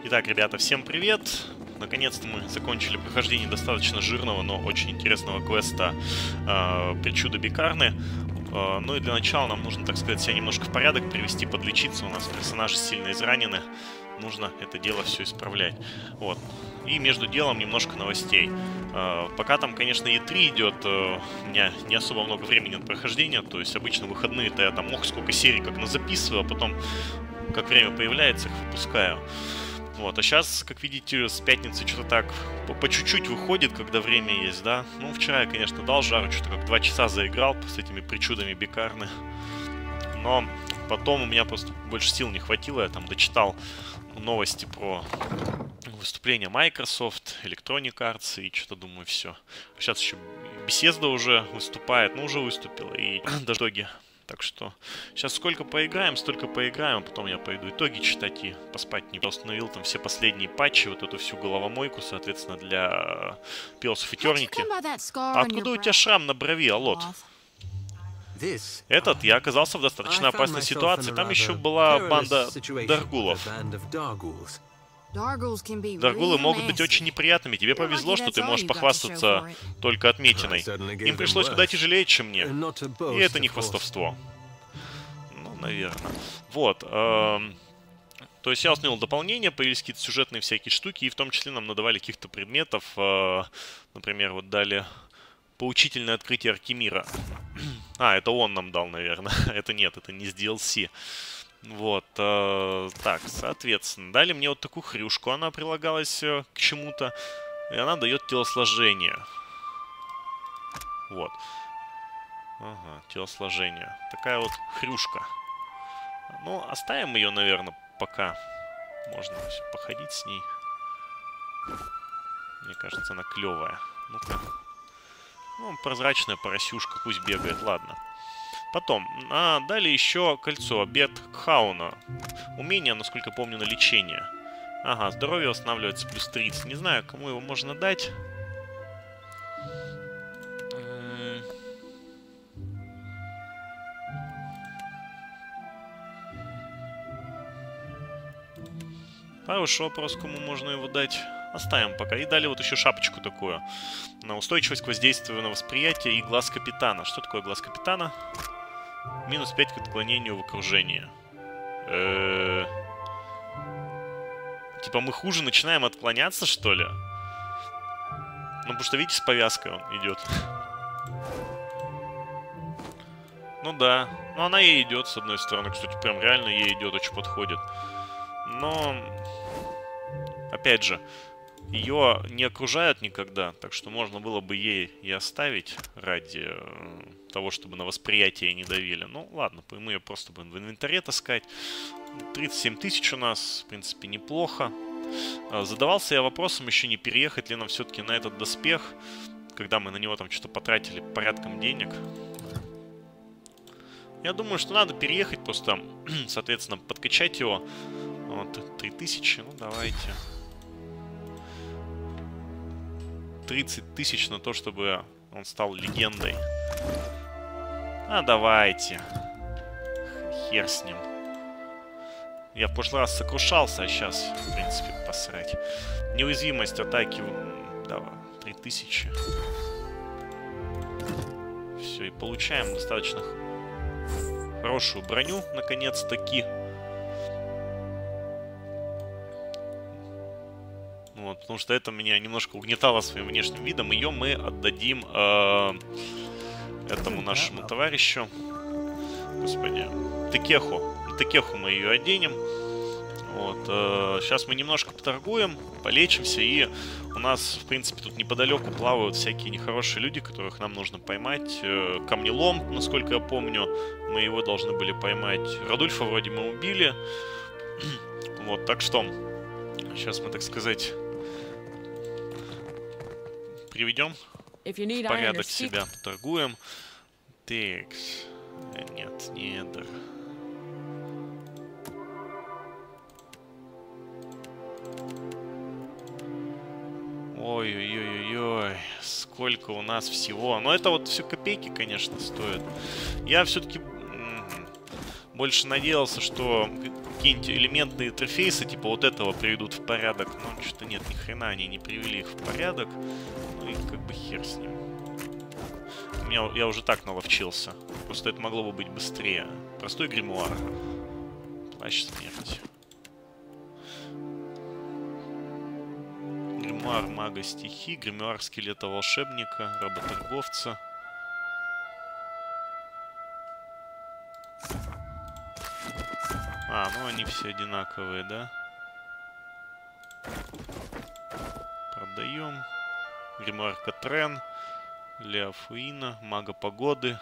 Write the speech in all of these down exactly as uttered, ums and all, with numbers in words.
Итак, ребята, всем привет! Наконец-то мы закончили прохождение достаточно жирного, но очень интересного квеста э, «Причуды Бикарны». Э, ну и для начала нам нужно, так сказать, себя немножко в порядок привести, подлечиться. У нас персонажи сильно изранены. Нужно это дело все исправлять. Вот. И между делом немножко новостей. Э, пока там, конечно, и три идет, э, у меня не особо много времени на прохождение. То есть обычно выходные-то я там, ох, сколько серий как назаписываю, а потом, как время появляется, их выпускаю. Вот, а сейчас, как видите, с пятницы что-то так по чуть-чуть выходит, когда время есть, да. Ну, вчера я, конечно, дал жару, что-то как два часа заиграл с этими причудами Бикарны. Но потом у меня просто больше сил не хватило, я там дочитал новости про выступление Microsoft, Electronic Arts и что-то думаю, все. Сейчас еще Bethesda уже выступает, ну, уже выступила, и даже итоги. Так что сейчас сколько поиграем, столько поиграем, а потом я пойду итоги читать и поспать. Не установил там все последние патчи, вот эту всю головомойку, соответственно, для Pillars of Eternity. А откуда у тебя шрам на брови, Алот? Этот, я оказался в достаточно опасной ситуации. Там еще была банда Даргулов. Даргулы могут быть очень неприятными. Тебе повезло, что ты можешь похвастаться только отметиной. Им пришлось куда тяжелее, чем мне. И это не хвастовство. Ну, наверное. Вот. Эм, то есть я установил дополнение, появились какие-то сюжетные всякие штуки, и в том числе нам надавали каких-то предметов. Э, например, вот дали поучительное открытие Аркемира. А, это он нам дал, наверное. Это нет, это не с ди эл си. Вот, э, так, соответственно, дали мне вот такую хрюшку, она прилагалась э, к чему-то, и она дает телосложение. Вот. Ага, телосложение. Такая вот хрюшка. Ну, оставим ее, наверное, пока. Можно походить с ней. Мне кажется, она клевая. Ну-ка. Ну, прозрачная поросюшка, пусть бегает, ладно. Потом, а, дали еще кольцо, Бертхауна. Умение, насколько помню, на лечение. Ага, здоровье восстанавливается плюс тридцать. Не знаю, кому его можно дать. Хороший вопрос, кому можно его дать. Оставим пока. И дали вот еще шапочку такую. На устойчивость к воздействию на восприятие и глаз капитана. Что такое глаз капитана? Минус пять к отклонению в окружении. Э-э- типа мы хуже начинаем отклоняться, что ли? Ну, потому что, видите, с повязкой он идет. Ну да. Ну, она ей идет, с одной стороны. Кстати, прям реально ей идет, очень подходит. Но... Опять же, ее не окружают никогда, так что можно было бы ей и оставить ради э, того, чтобы на восприятие не давили. Ну, ладно, мы ее просто будем в инвентаре таскать. тридцать семь тысяч у нас, в принципе, неплохо. Задавался я вопросом, еще не переехать ли нам все-таки на этот доспех, когда мы на него там что-то потратили порядком денег. Я думаю, что надо переехать, просто, соответственно, подкачать его. Вот, три тысячи, ну давайте. тридцать тысяч на то, чтобы он стал легендой. А давайте. Хер с ним. Я в прошлый раз сокрушался, а сейчас, в принципе, посрать. Неуязвимость атаки. Давай, три тысячи. Все, и получаем достаточно хорошую броню, наконец-таки. Вот, потому что это меня немножко угнетало своим внешним видом. Ее мы отдадим э, этому нашему товарищу. Господи. Текеху. Текеху мы ее оденем. Вот. Э, сейчас мы немножко поторгуем, полечимся. И у нас, в принципе, тут неподалеку плавают всякие нехорошие люди, которых нам нужно поймать. Э, Камнелом, насколько я помню, мы его должны были поймать. Радульфа вроде мы убили. Вот, так что... Сейчас мы, так сказать... Приведем в порядок себя, торгуем. Текс. Нет, недр. Ой-ой-ой-ой, сколько у нас всего. Но это вот все копейки, конечно, стоит. Я все-таки... Больше надеялся, что какие-нибудь элементные интерфейсы, типа вот этого, приведут в порядок. Но что-то нет, ни хрена они не привели их в порядок. Ну и как бы хер с ним. У меня, я уже так наловчился. Просто это могло бы быть быстрее. Простой гримуар. Плащ смерти. Гримуар мага стихи, гримуар скелета волшебника, работорговца. А, ну они все одинаковые, да? Продаем. Гримуар Катрен, Леофуина, мага погоды.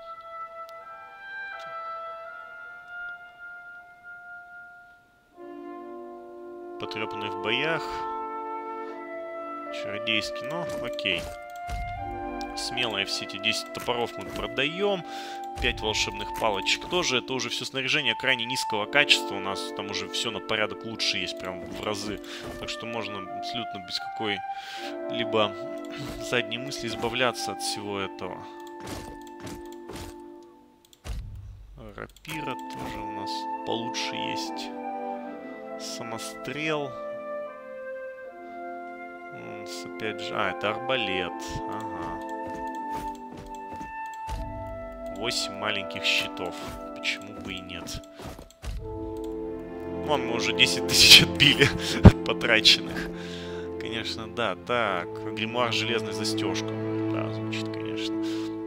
Потрепанный в боях. Чародейский, ну, окей. Смелые все эти десять топоров мы продаем. пять волшебных палочек тоже. Это уже все снаряжение крайне низкого качества. У нас там уже все на порядок лучше есть, прям в разы. Так что можно абсолютно без какой-либо задней мысли избавляться от всего этого. Рапира тоже у нас получше есть. Самострел. Опять же... А, это арбалет. Ага. восемь маленьких щитов. Почему бы и нет? Вон, мы уже десять тысяч отбили потраченных. Конечно, да. Так, гримуар железной застежка. Да, звучит, конечно.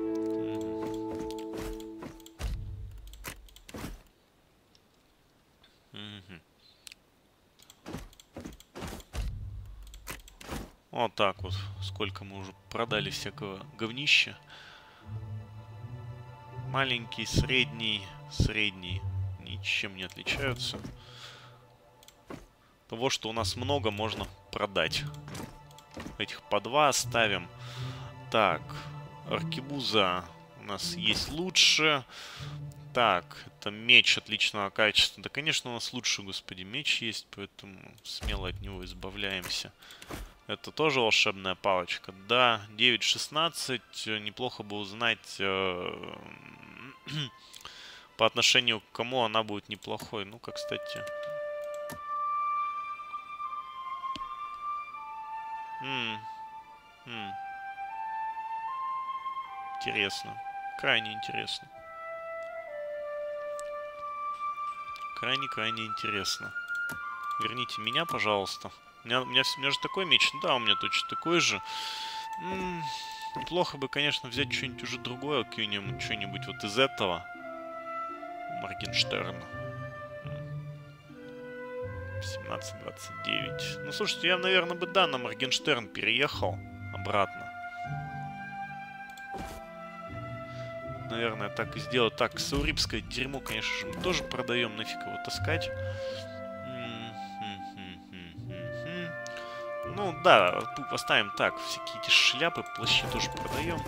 Вот так вот. Сколько мы уже продали всякого говнища. Маленький, средний, средний. Ничем не отличаются. Того, что у нас много, можно продать. Этих по два оставим. Так. Аркебуза у нас есть лучше. Так. Это меч отличного качества. Да, конечно, у нас лучше, господи, меч есть. Поэтому смело от него избавляемся. Это тоже волшебная палочка. Да, девять шестнадцать. Неплохо бы узнать, э, по отношению к кому она будет неплохой. Ну-ка, кстати. М -м -м. Интересно. Крайне интересно. Крайне-крайне интересно. Верните меня, пожалуйста. У меня, у, меня, у меня же такой меч. Да, у меня точно такой же. М-м, неплохо бы, конечно, взять что-нибудь уже другое, какое-нибудь, что-нибудь вот из этого. Моргенштерн. семнадцать двадцать девять. Ну, слушайте, я, наверное, бы, да, на Моргенштерн переехал обратно. Наверное, так и сделаю. Так, саурипское дерьмо, конечно же, мы тоже продаем. Нафиг его таскать. Ну да, поставим так. Всякие эти шляпы, плащи тоже продаем.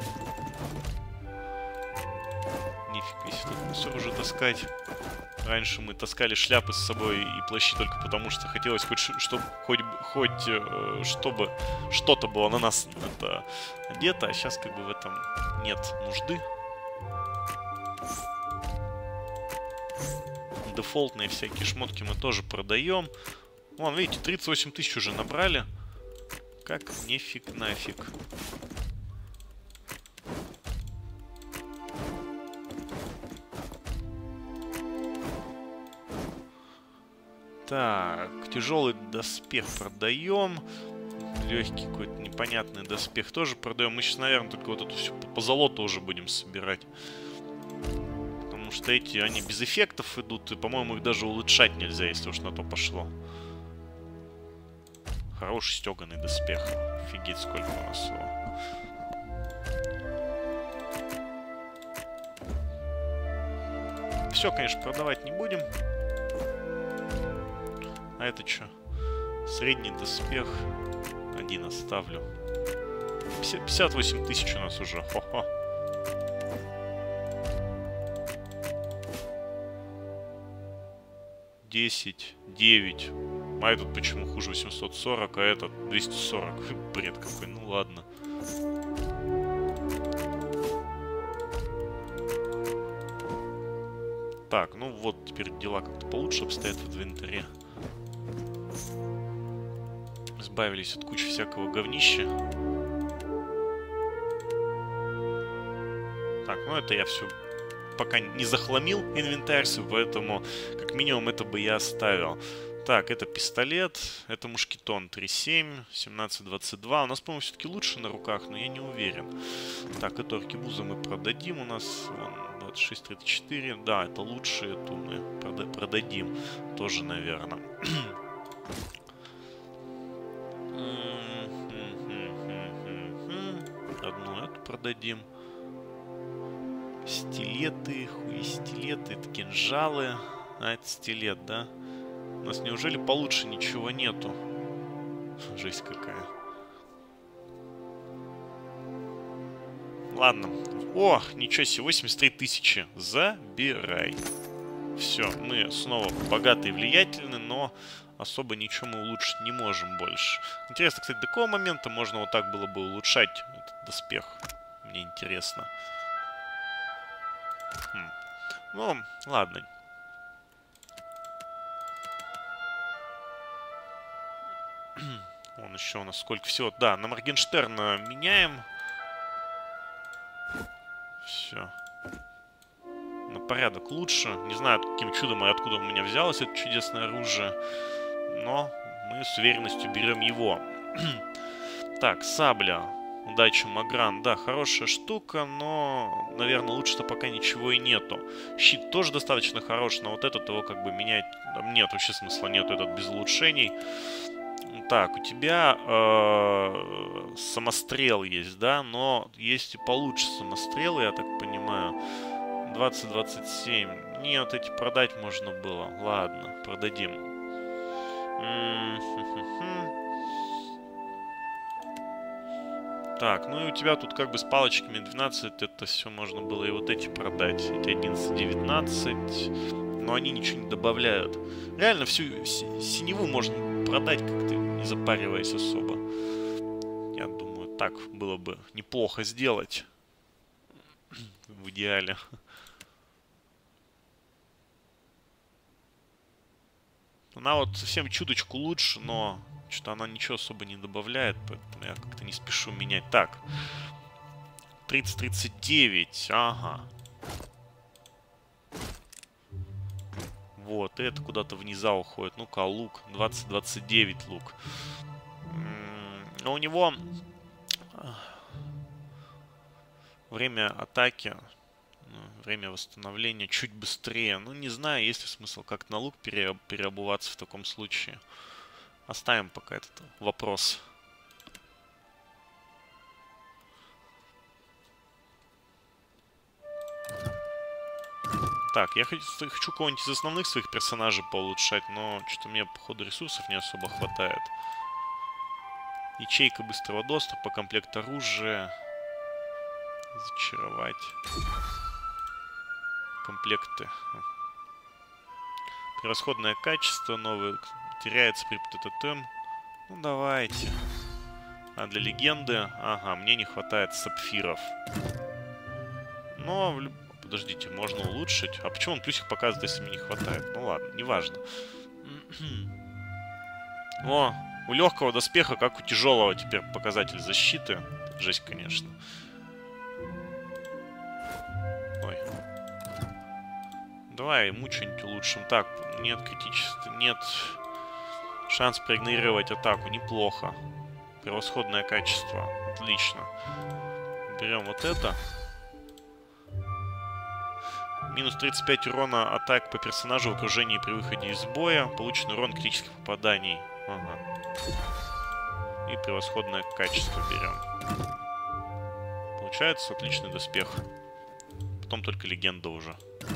Нифига, если тут мусор уже таскать. Раньше мы таскали шляпы с собой и плащи только потому, что хотелось хоть, чтобы, хоть, хоть э, чтобы что-то было на нас это одето, а сейчас как бы в этом нет нужды. Дефолтные всякие шмотки мы тоже продаем. Вон, видите, тридцать восемь тысяч уже набрали. Как нефиг нафиг. Так, тяжелый доспех продаем. Легкий какой-то непонятный доспех тоже продаем. Мы сейчас, наверное, только вот эту всю по золоту уже будем собирать. Потому что эти, они без эффектов идут. И, по-моему, их даже улучшать нельзя, если уж на то пошло. Хороший стеганый доспех. Офигеть, сколько у нас его. Все, конечно, продавать не будем. А это что? Средний доспех. Один оставлю. пятьдесят восемь тысяч у нас уже. Хо-хо. десять, девять. А этот почему хуже? восемьсот сорок, а этот двести сорок. Бред какой, ну ладно. Так, ну вот теперь дела как-то получше обстоят в инвентаре. Избавились от кучи всякого говнища. Так, ну это я все пока не захламил инвентарь, поэтому как минимум это бы я оставил. Так, это пистолет, это мушкетон три семь, семнадцать двадцать два. У нас, по-моему, все-таки лучше на руках, но я не уверен. Так, эту аркебузу мы продадим. У нас вон, двадцать шесть тридцать четыре. Да, это лучше, эту мы прода продадим. Тоже, наверное. Одну эту продадим. Стилеты, хуи стилеты, это кинжалы. А, это стилет, да? У нас неужели получше ничего нету? Жесть какая. Ладно. О, ничего себе, восемьдесят три тысячи. Забирай. Все, мы снова богатые и влиятельны, но особо ничего мы улучшить не можем больше. Интересно, кстати, до какого момента можно вот так было бы улучшать этот доспех? Мне интересно. Хм. Ну, ладно. Вон еще у нас сколько всего. Да, на Моргенштерна меняем. Все. На порядок лучше. Не знаю, каким чудом и откуда у меня взялось это чудесное оружие. Но мы с уверенностью берем его. Так, сабля. Удача, Магран. Да, хорошая штука, но, наверное, лучше-то пока ничего и нету. Щит тоже достаточно хорош, но вот этот его как бы менять... Нет, вообще смысла нету, этот без улучшений. Так, у тебя э, самострел есть, да? Но есть и получше самострелы, я так понимаю. двадцать двадцать семь. Нет, эти продать можно было. Ладно, продадим. Так, ну и у тебя тут как бы с палочками двенадцать, это все можно было и вот эти продать. Эти одиннадцать девятнадцать, но они ничего не добавляют. Реально всю синеву можно продать как-то, не запариваясь особо. Я думаю, так было бы неплохо сделать. В идеале. Она вот совсем чуточку лучше, но что-то она ничего особо не добавляет, поэтому я как-то не спешу менять. Так, тридцать тридцать девять, ага. Вот, и это куда-то внизу уходит. Ну-ка, лук, двадцать двадцать девять лук. Но у него время атаки, время восстановления чуть быстрее. Ну, не знаю, есть ли смысл как-то на лук пере переобуваться в таком случае. Оставим пока этот вопрос. Так, я хочу, хочу кого-нибудь из основных своих персонажей поулучшать, но что-то мне, походу, ресурсов не особо хватает. Ячейка быстрого доступа, комплект оружия. Зачаровать. Комплекты. Превосходное качество, новое. Теряется при ТТТ. Ну, давайте. А для легенды... Ага, мне не хватает сапфиров. Но... Подождите, можно улучшить. А почему он плюсик показывает, если мне не хватает? Ну ладно, неважно. О, у легкого доспеха, как у тяжелого, теперь показатель защиты. Жесть, конечно. Ой. Давай ему что-нибудь улучшим. Так, нет критичества, нет... Шанс проигнорировать атаку. Неплохо. Превосходное качество. Отлично. Берем вот это. Минус тридцать пять урона атак по персонажу в окружении при выходе из боя. Полученный урон критических попаданий. Ага. И превосходное качество берем. Получается отличный доспех. Потом только легенда уже.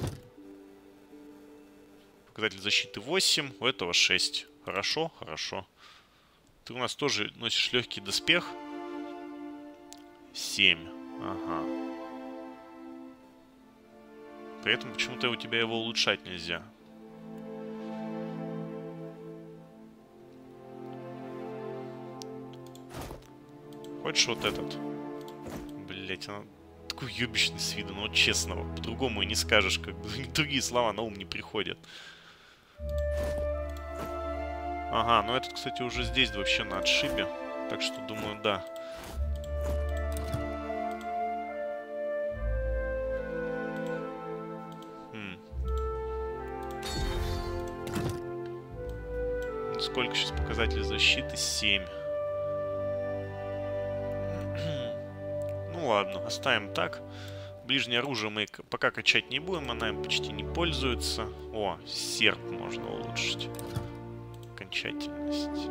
Показатель защиты восемь, у этого шесть. Хорошо, хорошо. Ты у нас тоже носишь легкий доспех. семь. Ага. При этом почему-то у тебя его улучшать нельзя. Хочешь вот этот? Блять, она такой ёбищный с виду, ну вот честно, вот, по-другому и не скажешь, как бы другие слова на ум не приходят. Ага, ну этот, кстати, уже здесь вообще на отшибе, так что думаю, да. Хм. Сколько сейчас показателей защиты? семь. Ну ладно, оставим так. Ближнее оружие мы пока качать не будем, она им почти не пользуется. О, серп можно улучшить. Окончательность.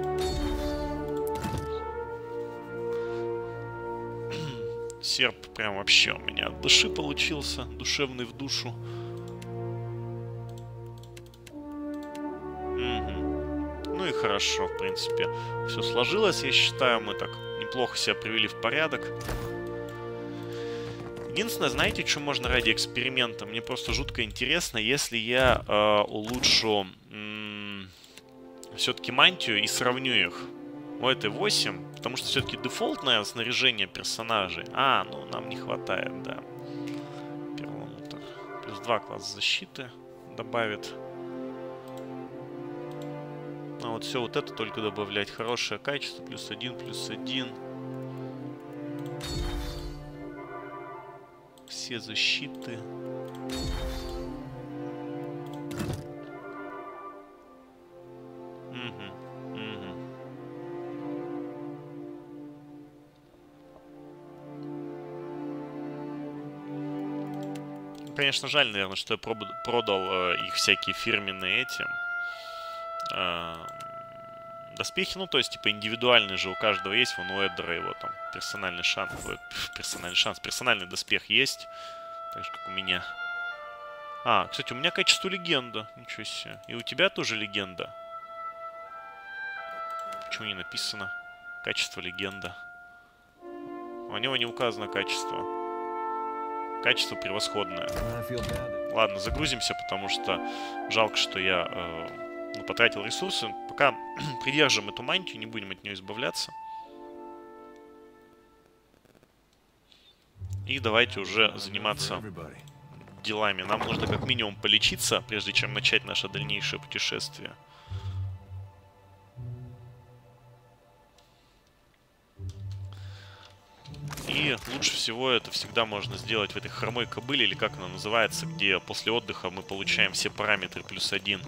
Серп прям вообще у меня от души получился. Душевный в душу. Угу. Ну и хорошо, в принципе. Все сложилось, я считаю. Мы так неплохо себя привели в порядок. Единственное, знаете, что можно ради эксперимента? Мне просто жутко интересно, если я э, улучшу все-таки мантию и сравню их. У этой восемь, потому что все-таки дефолтное снаряжение персонажей. А, ну нам не хватает, да. Перламутр. Плюс два класс защиты добавит. А вот все вот это только добавлять. Хорошее качество. Плюс один, плюс один. Все защиты. Угу, угу. Конечно, жаль, наверное, что я продал э, их всякие фирменные эти э, доспехи. Ну, то есть, типа, индивидуальные же у каждого есть. Вон у Эддера его там персональный шанс. Персональный шанс. Персональный доспех есть. Так же, как у меня. А, кстати, у меня качество легенда. Ничего себе. И у тебя тоже легенда. Почему не написано? Качество легенда. У него не указано качество. Качество превосходное. Ладно, загрузимся, потому что жалко, что я э, ну, потратил ресурсы. Пока придержим эту мантию, не будем от нее избавляться. И давайте уже заниматься делами. Нам нужно как минимум полечиться, прежде чем начать наше дальнейшее путешествие. И лучше всего это всегда можно сделать в этой хромой кобыле, или как она называется, где после отдыха мы получаем все параметры плюс один.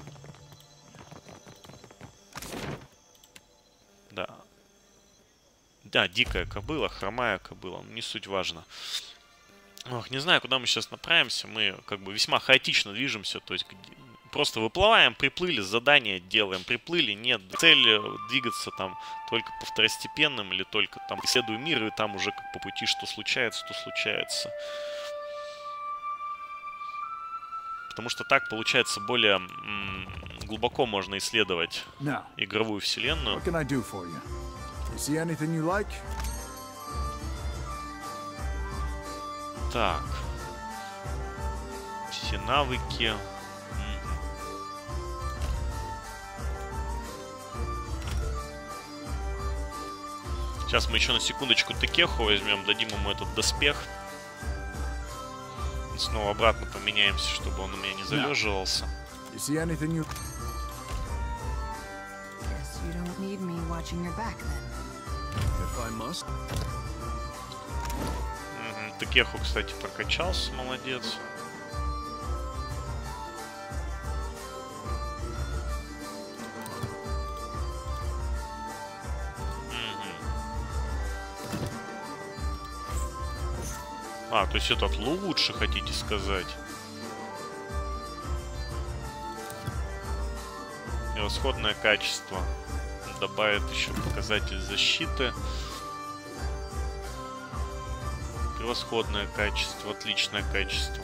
Да. Да, дикая кобыла, хромая кобыла, не суть важно. Ох, не знаю, куда мы сейчас направимся, мы как бы весьма хаотично движемся, то есть просто выплываем, приплыли, задание делаем, приплыли, нет, цель двигаться там только по второстепенным или только там исследуем мир, и там уже как по пути что случается, то случается. Потому что так, получается, более глубоко можно исследовать Now, игровую вселенную. Like? Так. Все навыки. Сейчас мы еще на секундочку Текеху возьмем, дадим ему этот доспех. И снова обратно поменяемся, чтобы он у меня не залеживался. Угу. Текеху, кстати, прокачался, молодец. А, то есть этот лучше, хотите сказать? Превосходное качество. Добавит еще показатель защиты. Превосходное качество, отличное качество.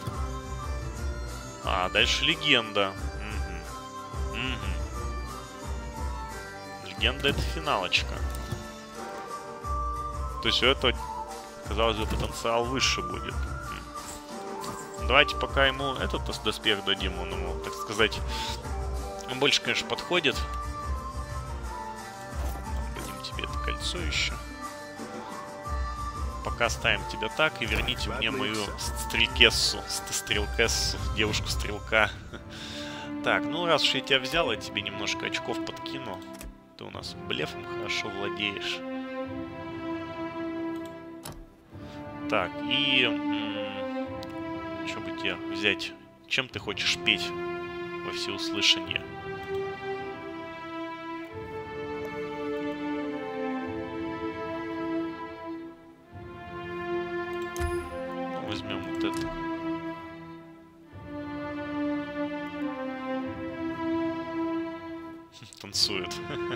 А, дальше легенда. Угу. Угу. Легенда — это финалочка. То есть у этого, казалось бы, потенциал выше будет. Давайте пока ему этот доспех дадим, он ему, так сказать, он больше, конечно, подходит. Дадим тебе это кольцо еще. пока ставим тебя так и верните мне мою стрелкессу, стрелкессу, девушку-стрелка. Так, ну раз уж я тебя взял, я тебе немножко очков подкину. Ты у нас блефом хорошо владеешь. Так, и... что бы тебе взять? Чем ты хочешь петь во всеуслышание? Возьмем вот это. Танцует.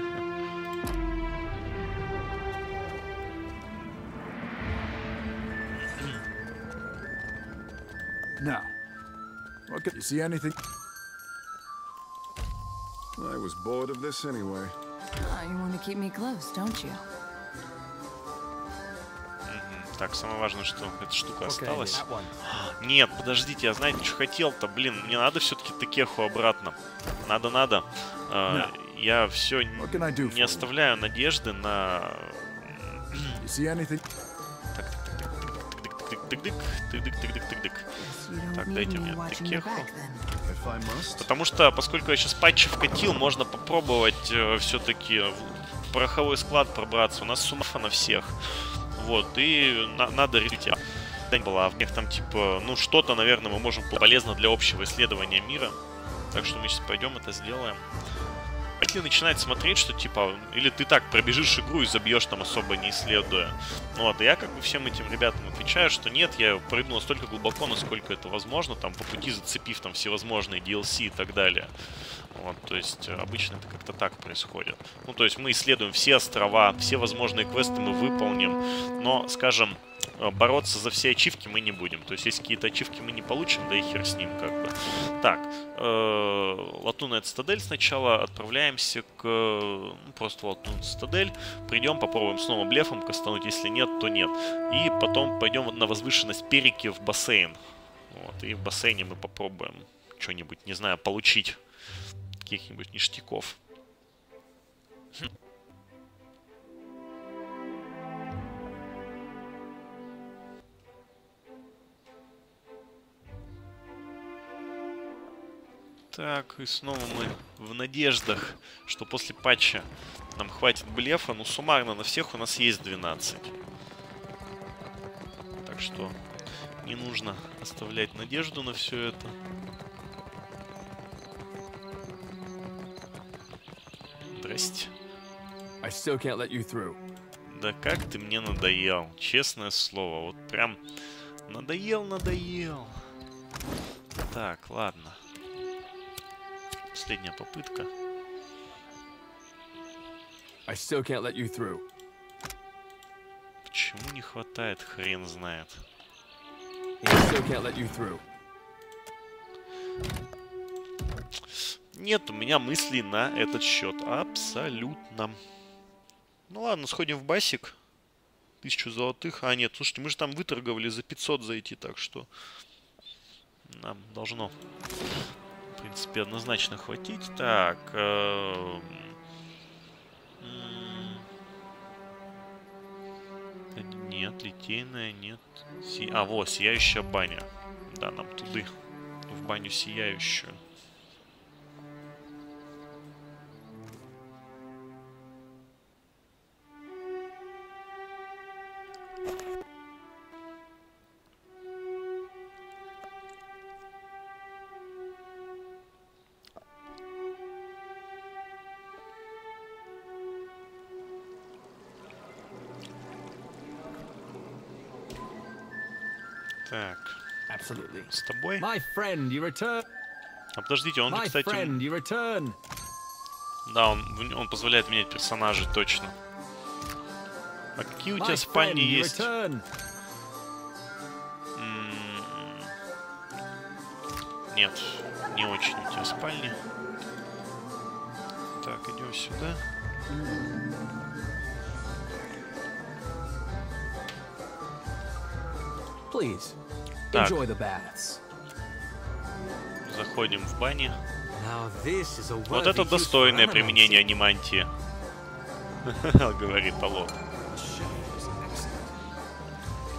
Now, what can you see anything? I was bored of this anyway. Oh, you want to keep me close, don't you? Так, самое важное, что эта штука осталась. Нет, подождите, я знаете, что хотел-то? Блин, мне надо все-таки Текеху обратно. Надо-надо. Uh, я все не оставляю надежды на... Так, тык-дык, тык-дык, тык-дык, тык-дык. Так, дайте мне Текеху. Потому что, поскольку я сейчас патчи вкатил, можно попробовать э, все-таки в пороховой склад пробраться. У нас сумафа на всех. Вот, и на надо решить. Была в них там, типа, ну, что-то, наверное, мы можем полезно для общего исследования мира. Так что мы сейчас пойдем это сделаем. Если начинать смотреть, что, типа, или ты так пробежишь игру и забьешь там особо не исследуя. Вот, и я как бы всем этим ребятам отвечаю, что нет, я прыгнул настолько глубоко, насколько это возможно, там, по пути зацепив там всевозможные ди эл си и так далее. Вот, то есть обычно это как-то так происходит. Ну, то есть мы исследуем все острова, все возможные квесты мы выполним, но, скажем, бороться за все ачивки мы не будем. То есть если какие-то ачивки мы не получим, да и хер с ним как бы. Так, э, Латунная цитадель сначала, отправляемся к... Ну, просто Латунная цитадель, придем, попробуем снова блефом кастануть, если нет, то нет. И потом пойдем на возвышенность Перики в бассейн. Вот, и в бассейне мы попробуем что-нибудь, не знаю, получить. Каких-нибудь ништяков. Так, и снова мы в надеждах, что после патча нам хватит блефа. Ну, суммарно на всех у нас есть двенадцать. Так что не нужно оставлять надежду на все это. Здрасте. I still can't let you through. Да как ты мне надоел, честное слово. Вот прям надоел, надоел. Так, ладно. Последняя попытка. I still can't let you through. Почему не хватает, хрен знает. I still can't let you through. Нет у меня мыслей на этот счет. Абсолютно. Ну ладно, сходим в басик. Тысячу золотых. А, нет, слушайте, мы же там выторговали за пятьсот зайти, так что нам должно, в принципе, однозначно хватить. Так. Э нет, литейная, нет. Си а, вот, сияющая баня. Да, нам туды. В баню сияющую. Так, с тобой. My friend, you return. А подождите, он, My кстати, friend, you return. да, он, он позволяет менять персонажей, точно. А какие у My тебя спальни friend, you есть? return. М-м- Нет, не очень у тебя спальни. Так, идем сюда. Please, Так. enjoy the baths. Заходим в бани. Now this is a Вот worthy это use for достойное animals. применение анимантии. Говорит Алло.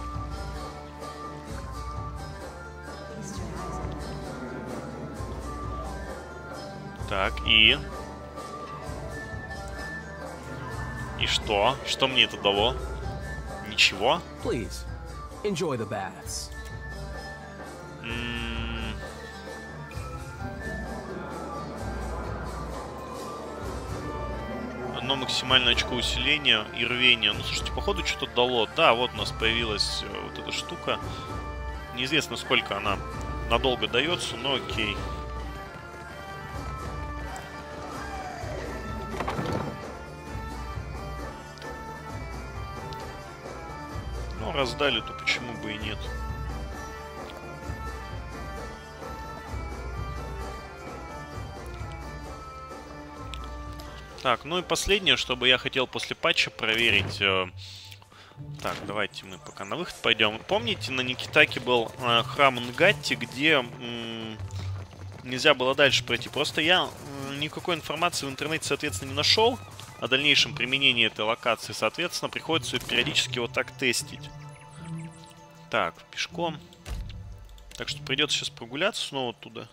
Так, и... И что? Что мне это дало? Ничего? Please, enjoy the baths. М-м- Одно максимальное очко усиления и рвения. Ну, слушайте, походу что-то дало. Да, вот у нас появилась э, вот эта штука. Неизвестно, сколько она надолго дается, но окей. Ну, раздали, то почему бы и нет. Так, ну и последнее, что бы я хотел после патча проверить. Э, так, давайте мы пока на выход пойдем. Помните, на Никитаке был э, храм Нгатти, где м, нельзя было дальше пройти. Просто я м, никакой информации в интернете, соответственно, не нашел о дальнейшем применении этой локации. Соответственно, приходится ее периодически вот так тестить. Так, пешком. Так что придется сейчас прогуляться снова туда.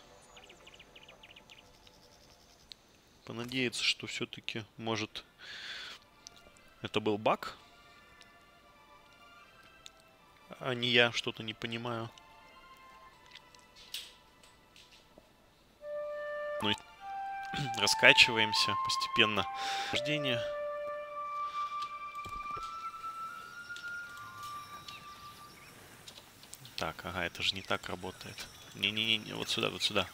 Понадеяться, что все-таки, может, это был баг. А не я что-то не понимаю. Ну и раскачиваемся постепенно. Рождение. Так, ага, это же не так работает. Не-не-не, вот сюда, вот сюда.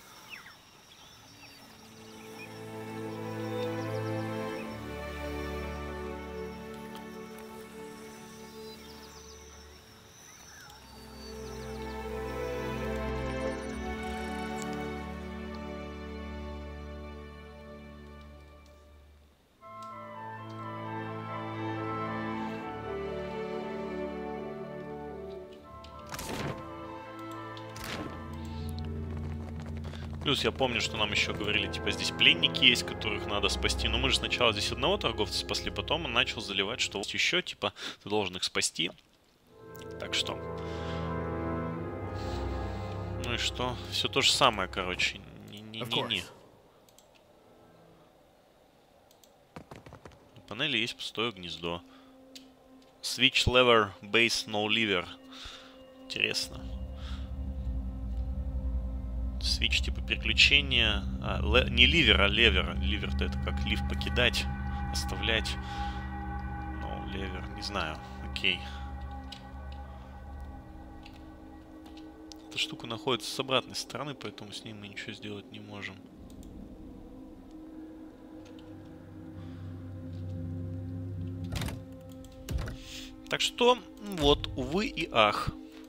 Плюс я помню, что нам еще говорили, типа, здесь пленники есть, которых надо спасти. Но мы же сначала здесь одного торговца спасли, потом он начал заливать, что вот еще, типа, ты должен их спасти. Так что... Ну и что? Все то же самое, короче. Не-не-не-не. На панели есть пустое гнездо. Switch lever, base, no lever. Интересно. Switch типа переключения. А, ле, не ливер, а левер. Ливер-то это как лифт покидать, оставлять. Ну, левер, не знаю. Окей. Эта штука находится с обратной стороны, поэтому с ней мы ничего сделать не можем. Так что, вот, увы и ах.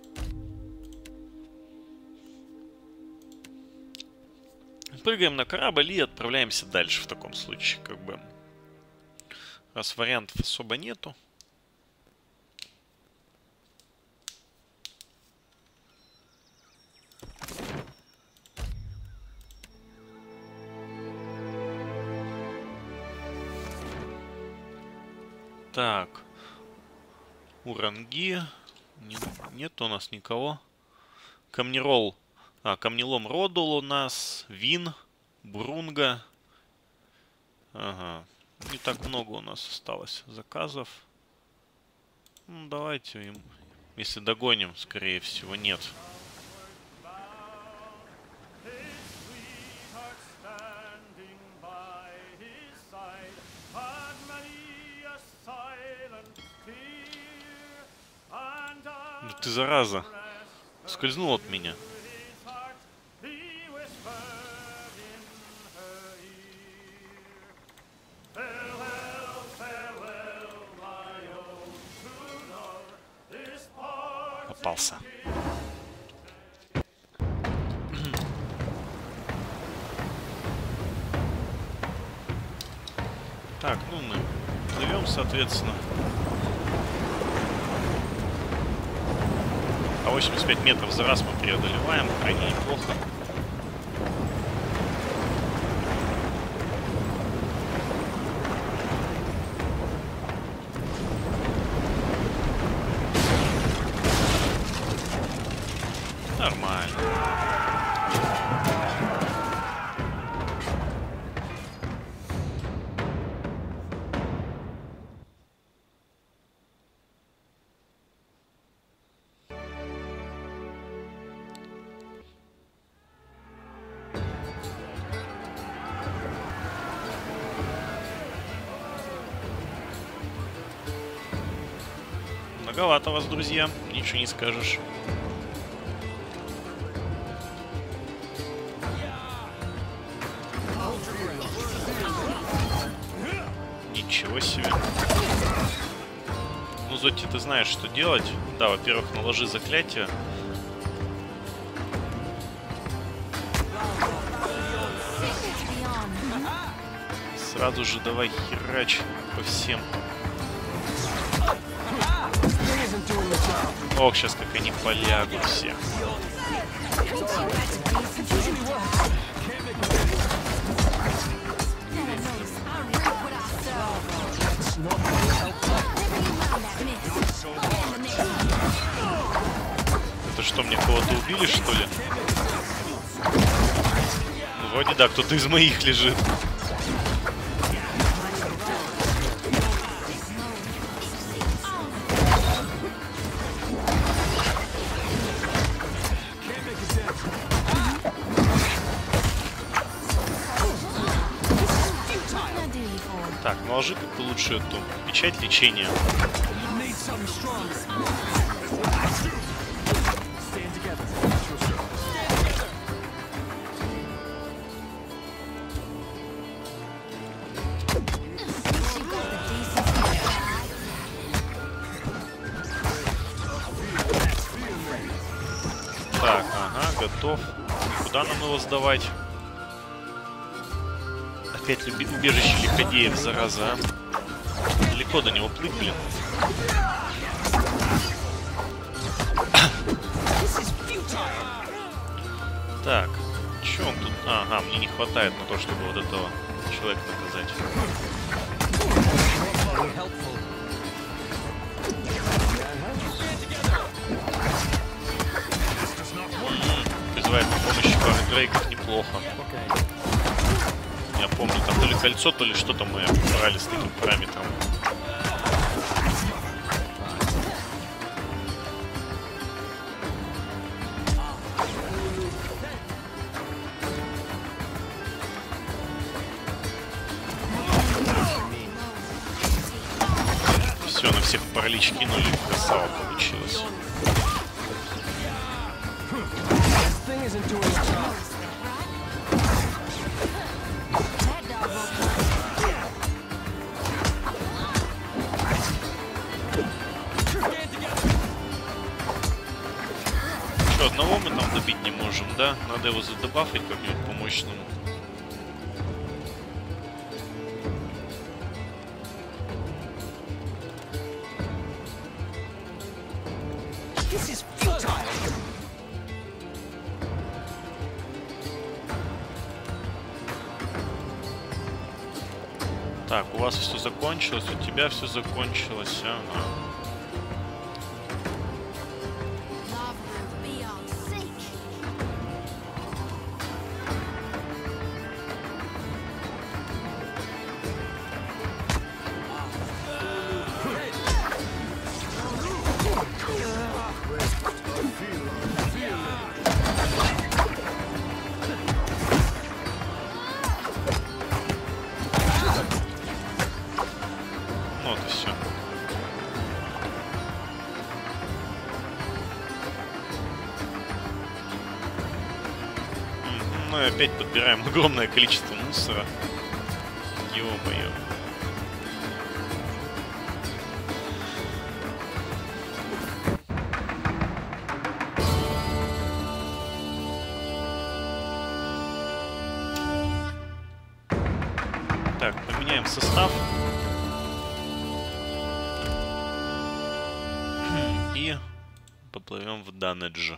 Прыгаем на корабль и отправляемся дальше в таком случае, как бы. Раз вариантов особо нету. Так. Уранги. Не, нет у нас никого. Камнерол. А, камнелом Родул у нас. Вин. Брунга. Ага. Не так много у нас осталось заказов. Ну, давайте им. Если догоним, скорее всего, нет. Ну ты зараза. Скользнул от меня. Попался. Так, ну мы плывем, соответственно. А восемьдесят пять метров за раз мы преодолеваем, крайне неплохо. Нормально. Многовато вас, друзья. Ничего не скажешь. Ничего себе. Ну, Зотти, ты знаешь, что делать. Да, во-первых, наложи заклятие. Сразу же давай херач по всем. Ох, сейчас как они полягут все. Это что, мне кого-то убили, что ли? Ну, вроде да, кто-то из моих лежит. Так, наложи как-то лучше эту печать лечения. Так, ага, готов. Куда нам его сдавать? Опять убежище лиходеев, зараза, а? Далеко до него плыть, блин. Так, чё он тут? Ага, мне не хватает на то, чтобы вот этого человека наказать. М-м, призывает на помощь пары дрейков, неплохо. Я помню, там то ли кольцо, то ли что-то мы брали с таким параметром. Все, на всех паралич кинули, красава получилось. Что, одного мы там добить не можем, да? Надо его задебафать как-нибудь по-мощному. Так, у вас все закончилось, у тебя все закончилось, ага. Вот и все. Ну и опять подбираем огромное количество мусора. Ё-моё. Так, поменяем состав. И поплывем в Данедж.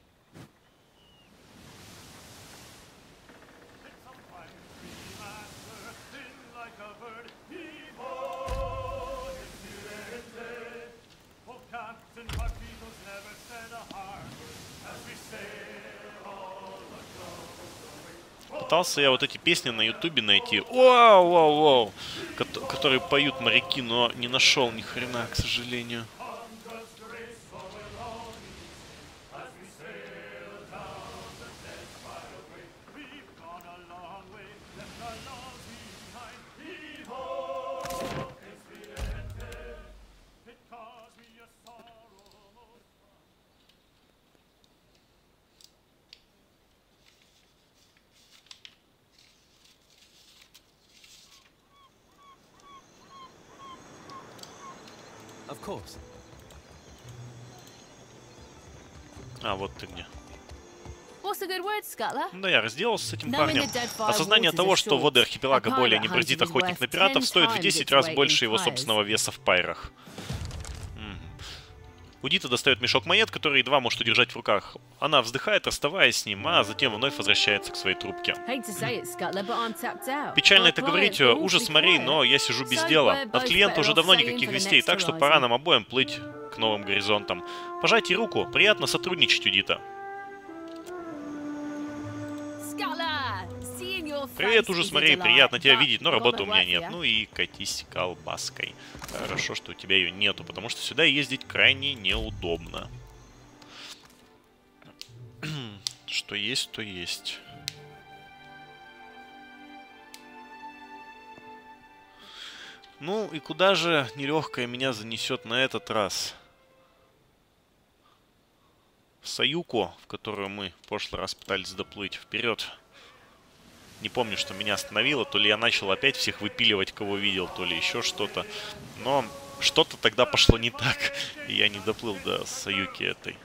Пытался я вот эти песни на ютубе найти, вау, вау, вау, которые поют моряки, но не нашел ни хрена, к сожалению. Of course. А, вот ты где. What's the good word, Scuttler? Да, я разделался с этим парнем. Осознание того, что воды архипелага более не бороздит охотник на пиратов, стоит в десять раз больше его собственного веса в пайрах. Удита достает мешок монет, который едва может удержать в руках. Она вздыхает, расставаясь с ним, а затем вновь возвращается к своей трубке. Печально это говорить, ужас морей, но я сижу без дела. От клиента уже давно никаких вестей, так что пора нам обоим плыть к новым горизонтам. Пожайте руку, приятно сотрудничать, Удита. Привет, ужас морей, приятно тебя видеть, но работы у меня нет. Ну и катись колбаской. Хорошо, что у тебя ее нету, потому что сюда ездить крайне неудобно. Что есть, то есть. Ну и куда же нелегкая меня занесет на этот раз? В Саюку, в которую мы в прошлый раз пытались доплыть. Вперед! Не помню, что меня остановило, то ли я начал опять всех выпиливать, кого видел, то ли еще что-то. Но что-то тогда пошло не так, и я не доплыл до Саюки этой.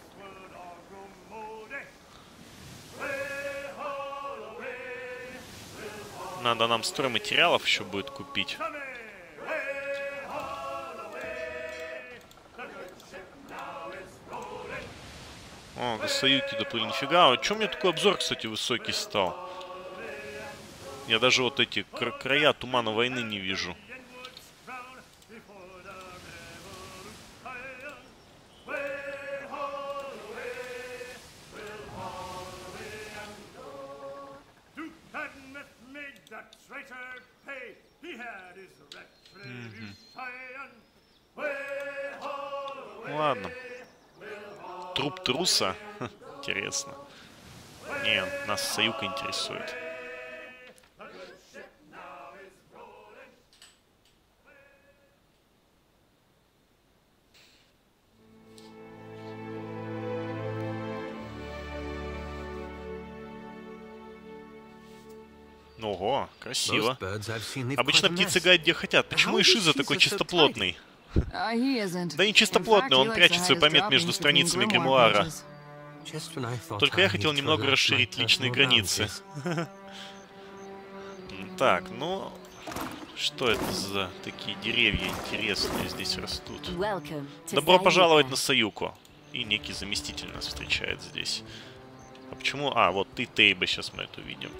Надо нам стройматериалов еще будет купить. О, до Саюки доплыли, нифига. А чё у меня такой обзор, кстати, высокий стал? Я даже вот эти кра края тумана войны не вижу. Mm-hmm. Ладно. Труп труса? Ха, интересно. Не, нас Саюка интересует. Ого, красиво. Обычно птицы гадят где хотят. Почему Ишиза такой чистоплотный? Да не чистоплотный, он прячет свой помет между страницами гримуара. Только я хотел немного расширить личные границы. Так, ну... Что это за такие деревья интересные здесь растут? Добро пожаловать на Саюку. И некий заместитель нас встречает здесь. А почему... А, вот ты, Тейба, сейчас мы это увидим.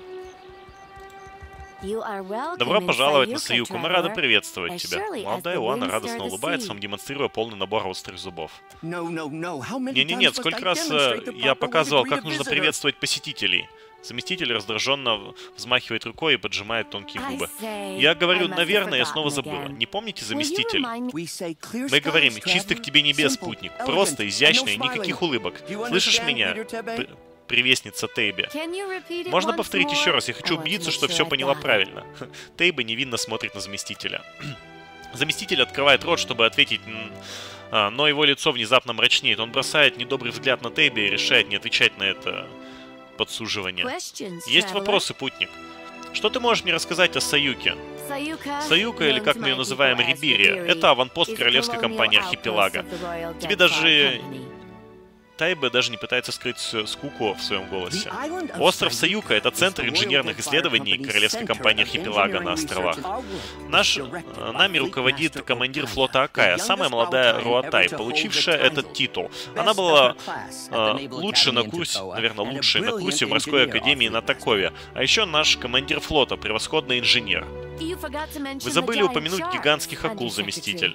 Добро пожаловать на Саюку, мы рады приветствовать тебя. Молодая Иоанна радостно улыбается вам, демонстрируя полный набор острых зубов. Не-не-нет, сколько раз я показывал, как нужно приветствовать посетителей. Заместитель раздраженно взмахивает рукой и поджимает тонкие губы. Я говорю, наверное, я снова забыла. Не помните, заместитель? Мы говорим, чистых тебе небес, спутник. Просто, изящно и никаких улыбок. Слышишь меня? Привестница Тейби. Можно повторить еще раз? Я хочу убедиться, что все поняла правильно. Тейби невинно смотрит на заместителя. Заместитель открывает рот, чтобы ответить, но его лицо внезапно мрачнеет. Он бросает недобрый взгляд на Тейби и решает не отвечать на это подсуживание. Есть вопросы, путник? Что ты можешь мне рассказать о Саюке? Саюка, или как мы ее называем, Рибири, это аванпост королевской компании Архипелага. Тебе даже... Тайба даже не пытается скрыть скуку в своем голосе. Остров Саюка — это центр инженерных исследований королевской компании Архипелага на островах. Наш, нами руководит командир флота Акая, самая молодая Руатай, получившая этот титул. Она была э, лучше на курсе, наверное, лучшей на курсе в морской академии на Такове. А еще наш командир флота, превосходный инженер. Вы забыли упомянуть гигантских акул, заместитель.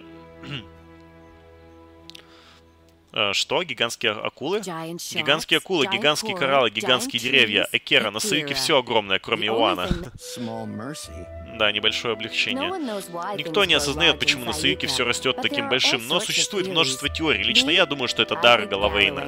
Что? Гигантские акулы? Гигантские акулы, гигантские кораллы, гигантские деревья. Экера, на Саюке все огромное, кроме Иоанна. Да, небольшое облегчение. Никто не осознает, почему на Саюке все растет таким большим, но существует множество теорий. Лично я думаю, что это дар Галавейна.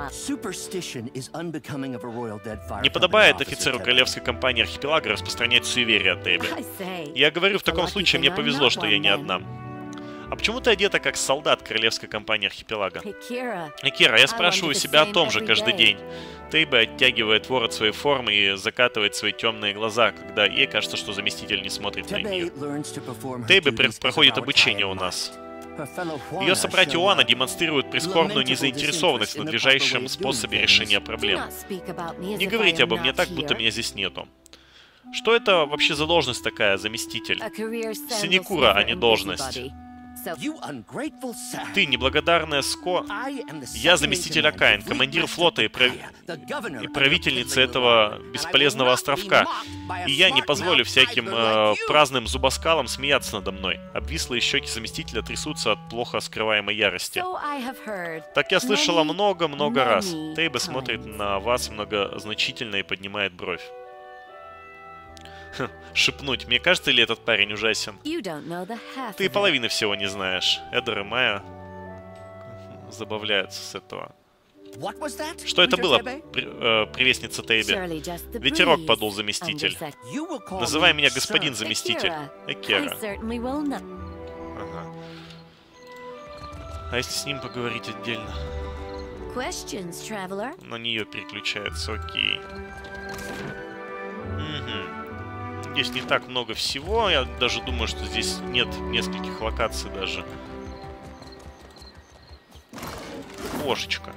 Не подобает офицеру королевской компании Архипелага распространять суеверия, Тейби. Я говорю, в таком случае мне повезло, что я не одна. А почему ты одета как солдат королевской компании Архипелага? Экера, я спрашиваю себя о том же каждый день. Тейба оттягивает ворот своей формы и закатывает свои темные глаза, когда ей кажется, что заместитель не смотрит на нее. Тейба проходит обучение у нас. Ее собратья Уана демонстрируют прискорбную незаинтересованность в надлежащем способе решения проблем. Не говорите обо мне так, будто меня здесь нету. Что это вообще за должность такая, заместитель? Синекура, а не должность. Ты неблагодарная Ско. Я заместитель Акаин, командир флота и, прав... и правительница этого бесполезного островка. И я не позволю всяким э, праздным зубоскалам смеяться надо мной. Обвислые щеки заместителя трясутся от плохо скрываемой ярости. Так я слышала много-много раз. Тейба смотрит на вас многозначительно и поднимает бровь. Шепнуть. Мне кажется, ли этот парень ужасен? Ты половины всего не знаешь. Эдер и Майя забавляются с этого. Что это было, при, э, привестница Тейби? Ветерок, подул заместитель. Называй меня господин заместитель. Экера. Ага. А если с ним поговорить отдельно? На нее переключается, окей. Угу. Здесь не так много всего. Я даже думаю, что здесь нет нескольких локаций даже. Кошечка.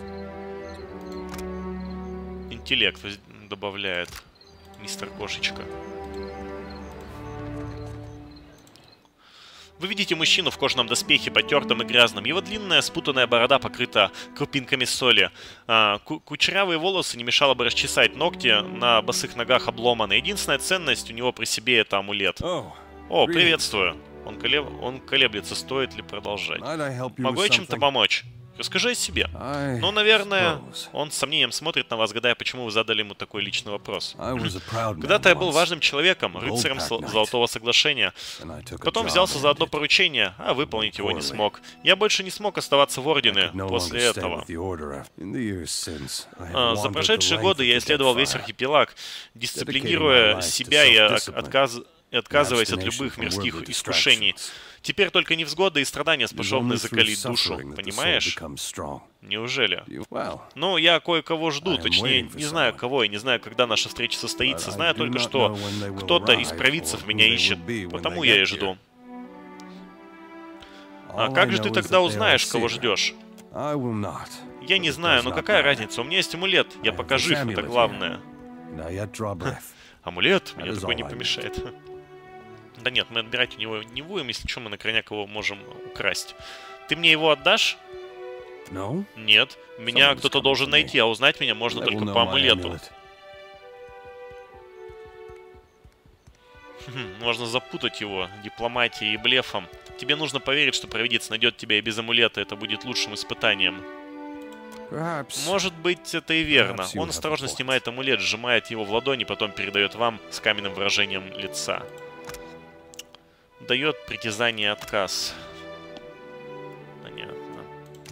Интеллект добавляет мистер Кошечка. Вы видите мужчину в кожаном доспехе, потертом и грязном. Его длинная спутанная борода покрыта крупинками соли. А, кучерявые волосы не мешало бы расчесать, ногти на босых ногах обломаны. Единственная ценность у него при себе — это амулет. О, приветствую. Он, колеб... Он колеблется, стоит ли продолжать. Могу я чем-то помочь? Расскажи о себе. Ну, наверное, он с сомнением смотрит на вас, гадая, почему вы задали ему такой личный вопрос. Когда-то я был важным человеком, рыцарем Золотого Соглашения. Потом взялся за одно поручение, а выполнить его не смог. Я больше не смог оставаться в Ордене после этого. А, за прошедшие годы я исследовал весь архипелаг, дисциплинируя себя и, отказ... и отказываясь от любых мирских искушений. Теперь только невзгоды и страдания способны закалить душу, понимаешь? Неужели? Ну, я кое-кого жду, точнее, не знаю кого, и не знаю, когда наша встреча состоится. Знаю только, что кто-то из провидцев меня ищет, потому я и жду. А как же ты тогда узнаешь, кого ждешь? Я не знаю, но какая разница? У меня есть амулет, я пока жив, это главное. Амулет? Мне такой не помешает. Да нет, мы отбирать у него не будем, если что, мы на крайняк его можем украсть. Ты мне его отдашь? Нет. Меня кто-то должен найти, а узнать меня можно только по амулету. Можно запутать его дипломатией и блефом. Тебе нужно поверить, что провидец найдет тебя и без амулета. Это будет лучшим испытанием. Может быть, это и верно. Он осторожно снимает амулет, сжимает его в ладони, потом передает вам с каменным выражением лица. Дает притязание отказ. Понятно.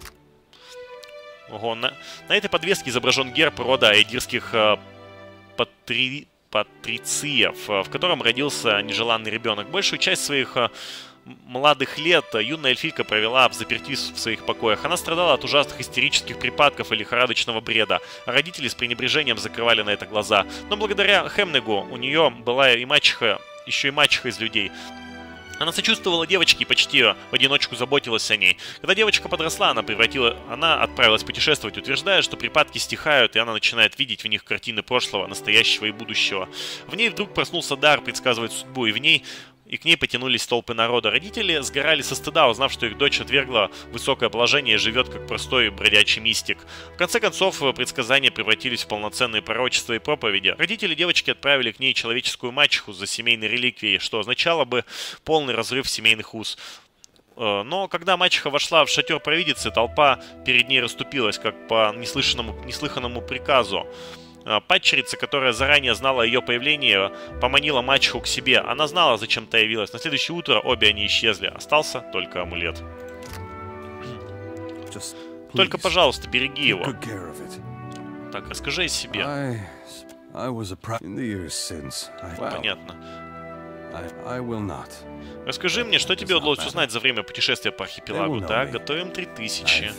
Ого, на, на этой подвеске изображен герб рода айдирских э, патри, патрициев, в котором родился нежеланный ребенок. Большую часть своих э, молодых лет юная эльфийка провела в заперти в своих покоях. Она страдала от ужасных истерических припадков и лихорадочного бреда. Родители с пренебрежением закрывали на это глаза. Но благодаря Хемнегу у нее была и мачеха, еще и мачеха из людей. Она сочувствовала девочке и почти в одиночку заботилась о ней. Когда девочка подросла, она превратила, она отправилась путешествовать, утверждая, что припадки стихают, и она начинает видеть в них картины прошлого, настоящего и будущего. В ней вдруг проснулся дар предсказывать судьбу, и в ней... и к ней потянулись толпы народа. Родители сгорали со стыда, узнав, что их дочь отвергла высокое положение и живет как простой бродячий мистик. В конце концов, предсказания превратились в полноценные пророчества и проповеди. Родители девочки отправили к ней человеческую мачеху за семейной реликвией, что означало бы полный разрыв семейных уз. Но когда мачеха вошла в шатер провидицы, толпа перед ней расступилась, как по неслышанному, неслыханному приказу. Падчерица, которая заранее знала о ее появлении, поманила мачеху к себе. Она знала, зачем та явилась. На следующее утро обе они исчезли. Остался только амулет. Только, пожалуйста, береги его. Так, расскажи о себе. Понятно. Расскажи мне, что тебе удалось узнать за время путешествия по архипелагу. Так, готовим три тысячи.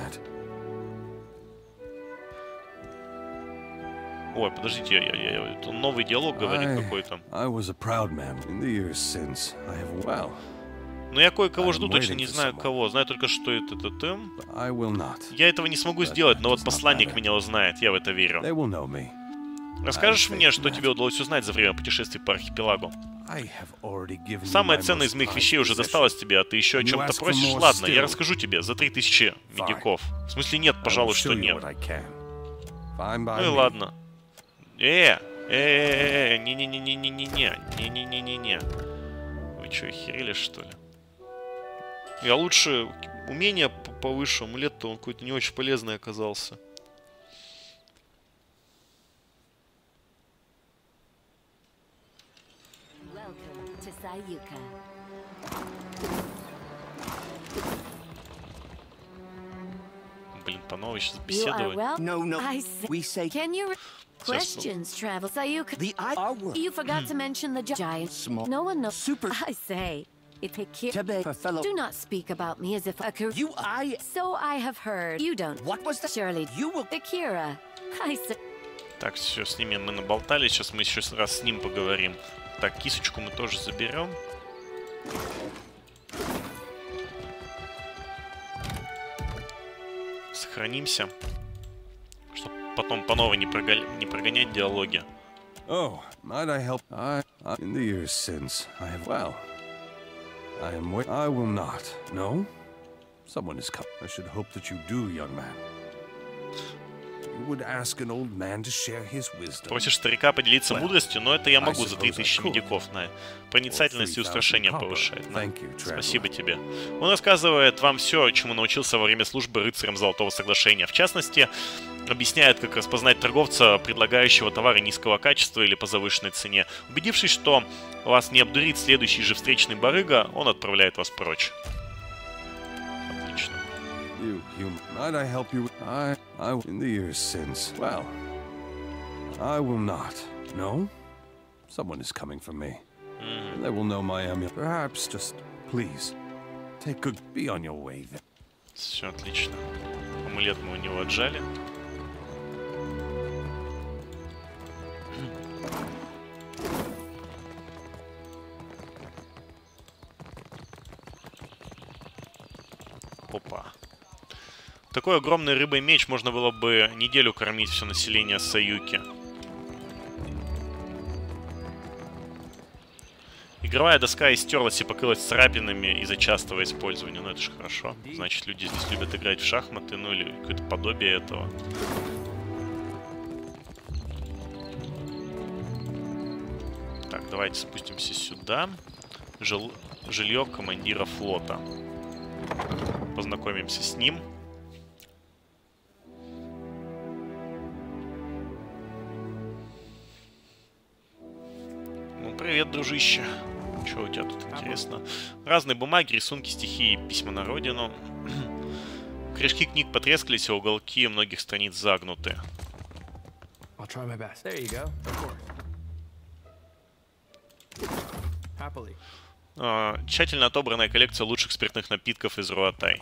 Ой, подождите, я, я, я, это новый диалог говорит какой-то. Но я кое-кого жду, точно не знаю кого. Знаю только, что это ты. Я этого не смогу сделать, но вот посланник меня узнает, я в это верю. Расскажешь мне, что тебе удалось узнать за время путешествий по архипелагу? Самое ценное из моих вещей уже досталось тебе, а ты еще о чем-то просишь? Ладно, я расскажу тебе за три тысячи медиков. В смысле нет, пожалуй, что нет. Ну и ладно. Э, э, не-не-не-не-не-не-не, не-не-не-не-не. Вы что, охерели, что ли? Я лучше умение повыше, амулет-то он какой-то не очень полезный оказался. Блин, по новой сейчас беседовать. No, no. We say Can you... Questions, travel. Sayuka. the I are You forgot to mention the giant. Small. No one knows. Super. I say. It take care. Tebe for fellow. Do not speak about me as if a cur- You I. So I have heard. You don't. What was that? Surely. You will. Akira. I say. Так, все, с ними мы наболтали. Сейчас мы еще раз с ним поговорим. Так, кисочку мы тоже заберем. Сохранимся. Чтобы потом по новой не, прога... не прогонять диалоги. Oh, might I help? I, I, in the years since, I have, well, I am wait. I will not. No? Someone is coming. I should hope that you do, young man. You would ask an old man to share his wisdom. Просишь старика поделиться мудростью, но это я могу за три тысячи медиков на проницательность и устрашение повышает. На. Спасибо тебе. Он рассказывает вам все, чему научился во время службы рыцарем Золотого Соглашения. В частности, объясняет, как распознать торговца, предлагающего товары низкого качества или по завышенной цене. Убедившись, что вас не обдурит следующий же встречный барыга, он отправляет вас прочь. Отлично. You, you, might I help you? I, I, in the years since, well, I will not. No? Someone is coming for me. Mm. And they will know my amulet. Perhaps just, please, take good, be on your way then. Все отлично. Амулет мы у него отжали. Опа. Такой огромный рыбой меч можно было бы неделю кормить все население Саюки. Игровая доска истерлась и покрылась царапинами из-за частого использования. Ну это же хорошо. Значит, люди здесь любят играть в шахматы, ну или какое-то подобие этого. Так, давайте спустимся сюда. Жил... Жилье командира флота. Познакомимся с ним. Ну, привет, дружище. Что у тебя тут интересно? Разные бумаги, рисунки, стихи и письма на родину. Корешки книг потрескались, а уголки многих страниц загнуты. I'll try my best. There you go. Happily. Uh, тщательно отобранная коллекция лучших спиртных напитков из Руатай.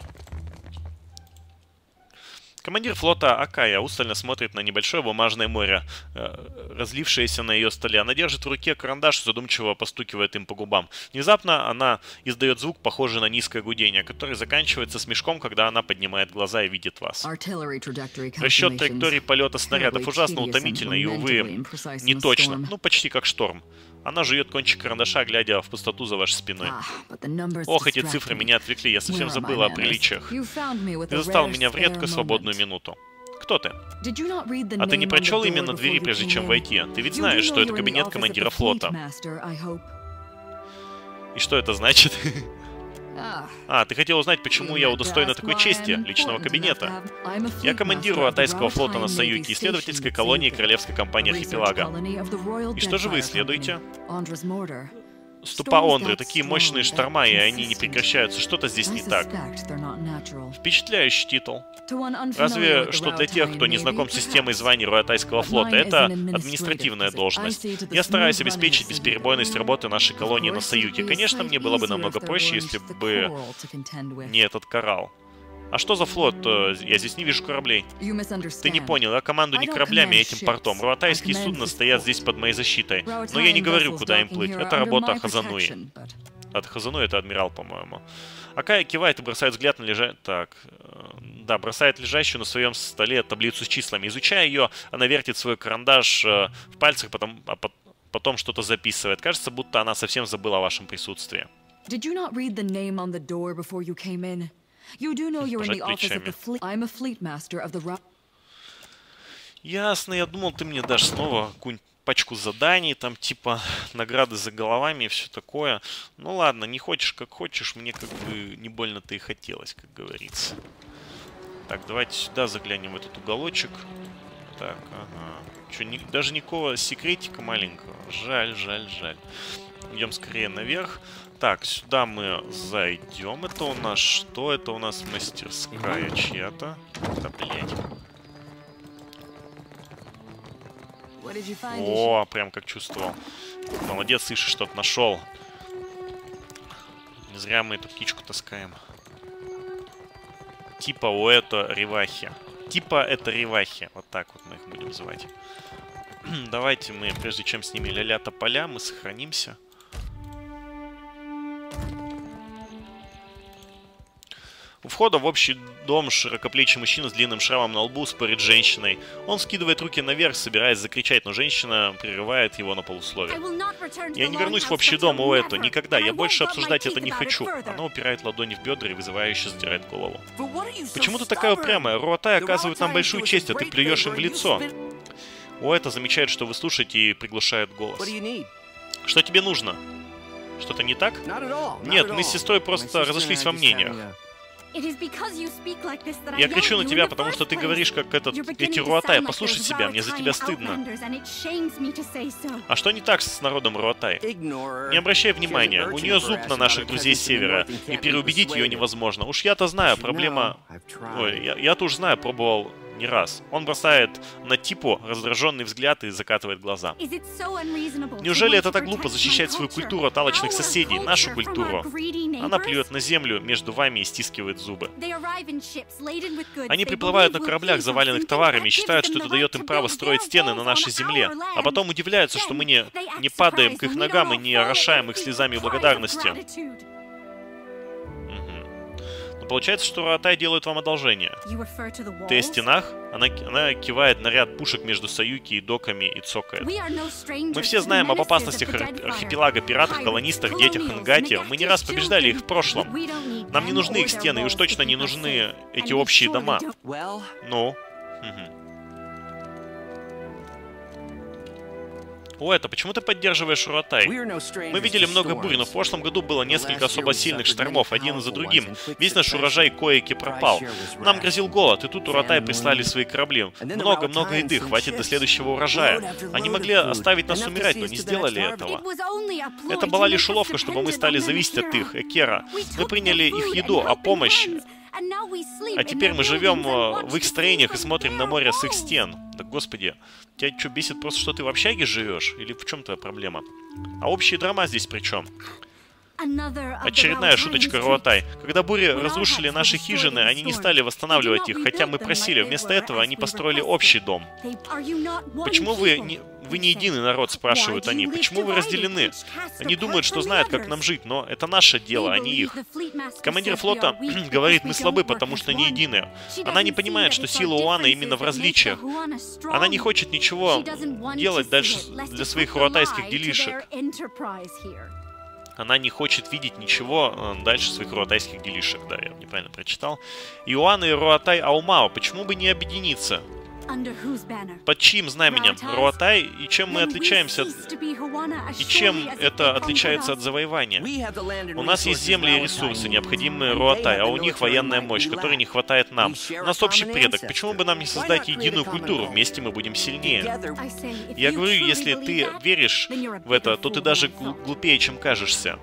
Командир флота Акая устально смотрит на небольшое бумажное море, э, разлившееся на ее столе. Она держит в руке карандаш и задумчиво постукивает им по губам. Внезапно она издает звук, похожий на низкое гудение, который заканчивается смешком, когда она поднимает глаза и видит вас. Расчет траектории полета снарядов ужасно утомительно и, увы, не точно. Ну, почти как шторм. Она жует кончик карандаша, глядя в пустоту за вашей спиной. Ох, эти цифры меня отвлекли, я совсем забыла о приличиях. Ты застал меня в редкую свободную минуту. Кто ты? А ты не прочел имя на двери, прежде чем войти? Ты ведь знаешь, что это кабинет командира флота. И что это значит? А, ты хотел узнать, почему я удостоена такой чести, личного кабинета. Я командир Руатайского флота на Саюке, исследовательской колонии Королевской компании Архипелага. И что же вы исследуете? Ступа Ондры, такие мощные шторма, и они не прекращаются. Что-то здесь не так. Впечатляющий титул. Разве что для тех, кто не знаком с системой званий Руатайского флота, это административная должность. Я стараюсь обеспечить бесперебойность работы нашей колонии на Саюке. Конечно, мне было бы намного проще, если бы не этот коралл. А что за флот? Я здесь не вижу кораблей. Ты не понял, я командую не кораблями, а этим портом. Руатайские судна стоят здесь под моей защитой. Но я не говорю, куда им плыть. Это работа Хазануи. От Хазуну это адмирал, по-моему. Акая кивает и бросает взгляд на лежа... Так, да, бросает лежащую на своем столе таблицу с числами. Изучая ее, она вертит свой карандаш э, в пальцах, потом, а потом что-то записывает. Кажется, будто она совсем забыла о вашем присутствии. Did you not read the name on the door before you came in? You do know you're in the office of the fleet. I'm a fleet master of the... Ясно, я думал, ты мне дашь снова какую-нибудь пачку заданий, там типа награды за головами и все такое. Ну ладно, не хочешь как хочешь, мне как бы не больно-то и хотелось, как говорится. Так, давайте сюда заглянем в этот уголочек. Так, ага. Че, ни, даже никакого секретика маленького. Жаль, жаль, жаль. Идем скорее наверх. Так, сюда мы зайдем. Это у нас что? Это у нас мастерская чья-то. Да, блядь. О, прям как чувствовал. Молодец, слышишь, что-то нашел. Не зря мы эту птичку таскаем. Типа у это ревахи. Типа это ревахи. Вот так вот мы их будем звать. Давайте мы, прежде чем с ними ля-ля тополя, мы сохранимся. У входа в общий дом широкоплечий мужчина с длинным шрамом на лбу спорит с женщиной. Он скидывает руки наверх, собираясь закричать, но женщина прерывает его на полусловие. «Я не вернусь в общий дом, Уэто, никогда. Я больше обсуждать это не хочу». Она упирает ладони в бедра и вызывающе задирает голову. «Почему ты такая упрямая? Руатай оказывает нам большую честь, а ты плюешь им в лицо». Уэто замечает, что вы слушаете, и приглушает голос. «Что тебе нужно? Что-то не так?» «Нет, мы с сестрой просто разошлись во мнениях». Я кричу на тебя, потому что ты говоришь, как этот, эти Руатай. Послушай себя, мне за тебя стыдно. А что не так с народом Руатай? Не обращай внимания, у нее зуб на наших друзей с севера, и переубедить ее невозможно. Уж я-то знаю, проблема... Ой, я- я-то уж знаю, пробовал не раз. Он бросает на Типу раздраженный взгляд и закатывает глаза. Неужели это так глупо защищать свою культуру от алчных соседей, нашу культуру? Она плюет на землю между вами и стискивает зубы. Они приплывают на кораблях, заваленных товарами, и считают, что это дает им право строить стены на нашей земле. А потом удивляются, что мы не, не падаем к их ногам и не орошаем их слезами благодарности. Получается, что Руатай делают вам одолжение. Ты о стенах? Она, она кивает на ряд пушек между Саюки и доками и цокает. Мы все знаем об опасностях архипелага, пиратах, колонистах, детях Ингати. Мы не раз побеждали их в прошлом. Нам не нужны их стены, и уж точно не нужны эти общие дома. Ну? Угу. О, это почему ты поддерживаешь Руатай? Мы видели много бурь, но в прошлом году было несколько особо сильных штормов, один за другим. Весь наш урожай Коики пропал. Нам грозил голод, и тут Руатай прислали свои корабли. Много-много еды, хватит до следующего урожая. Они могли оставить нас умирать, но не сделали этого. Это была лишь уловка, чтобы мы стали зависеть от их, Экера. Мы приняли их еду, а помощь... А теперь мы живем в их строениях и смотрим на море с их стен. Да господи, тебя что, бесит просто, что ты в общаге живешь? Или в чем твоя проблема? А общие драма здесь при чем? Очередная шуточка Руатай. Когда бури разрушили наши хижины, они не стали восстанавливать их, хотя мы просили. Вместо этого они построили общий дом. Почему вы не, вы не единый народ, спрашивают они. Почему вы разделены? Они думают, что знают, как нам жить, но это наше дело, а не их. Командир флота говорит, мы слабы, потому что не едины. Она не понимает, что сила Уана именно в различиях. Она не хочет ничего делать дальше для своих руатайских делишек. Она не хочет видеть ничего дальше своих руатайских делишек. Да, я неправильно прочитал. Иоанна и Руатай Аумао. Почему бы не объединиться? Под чьим знаменем? Руатай? И чем мы отличаемся от... И чем это отличается от завоевания? У нас есть земли и ресурсы, необходимые Руатай, а у них военная мощь, которой не хватает нам. У нас общий предок. Почему бы нам не создать единую культуру? Вместе мы будем сильнее. Я говорю, если ты веришь в это, то ты даже глупее, чем кажешься.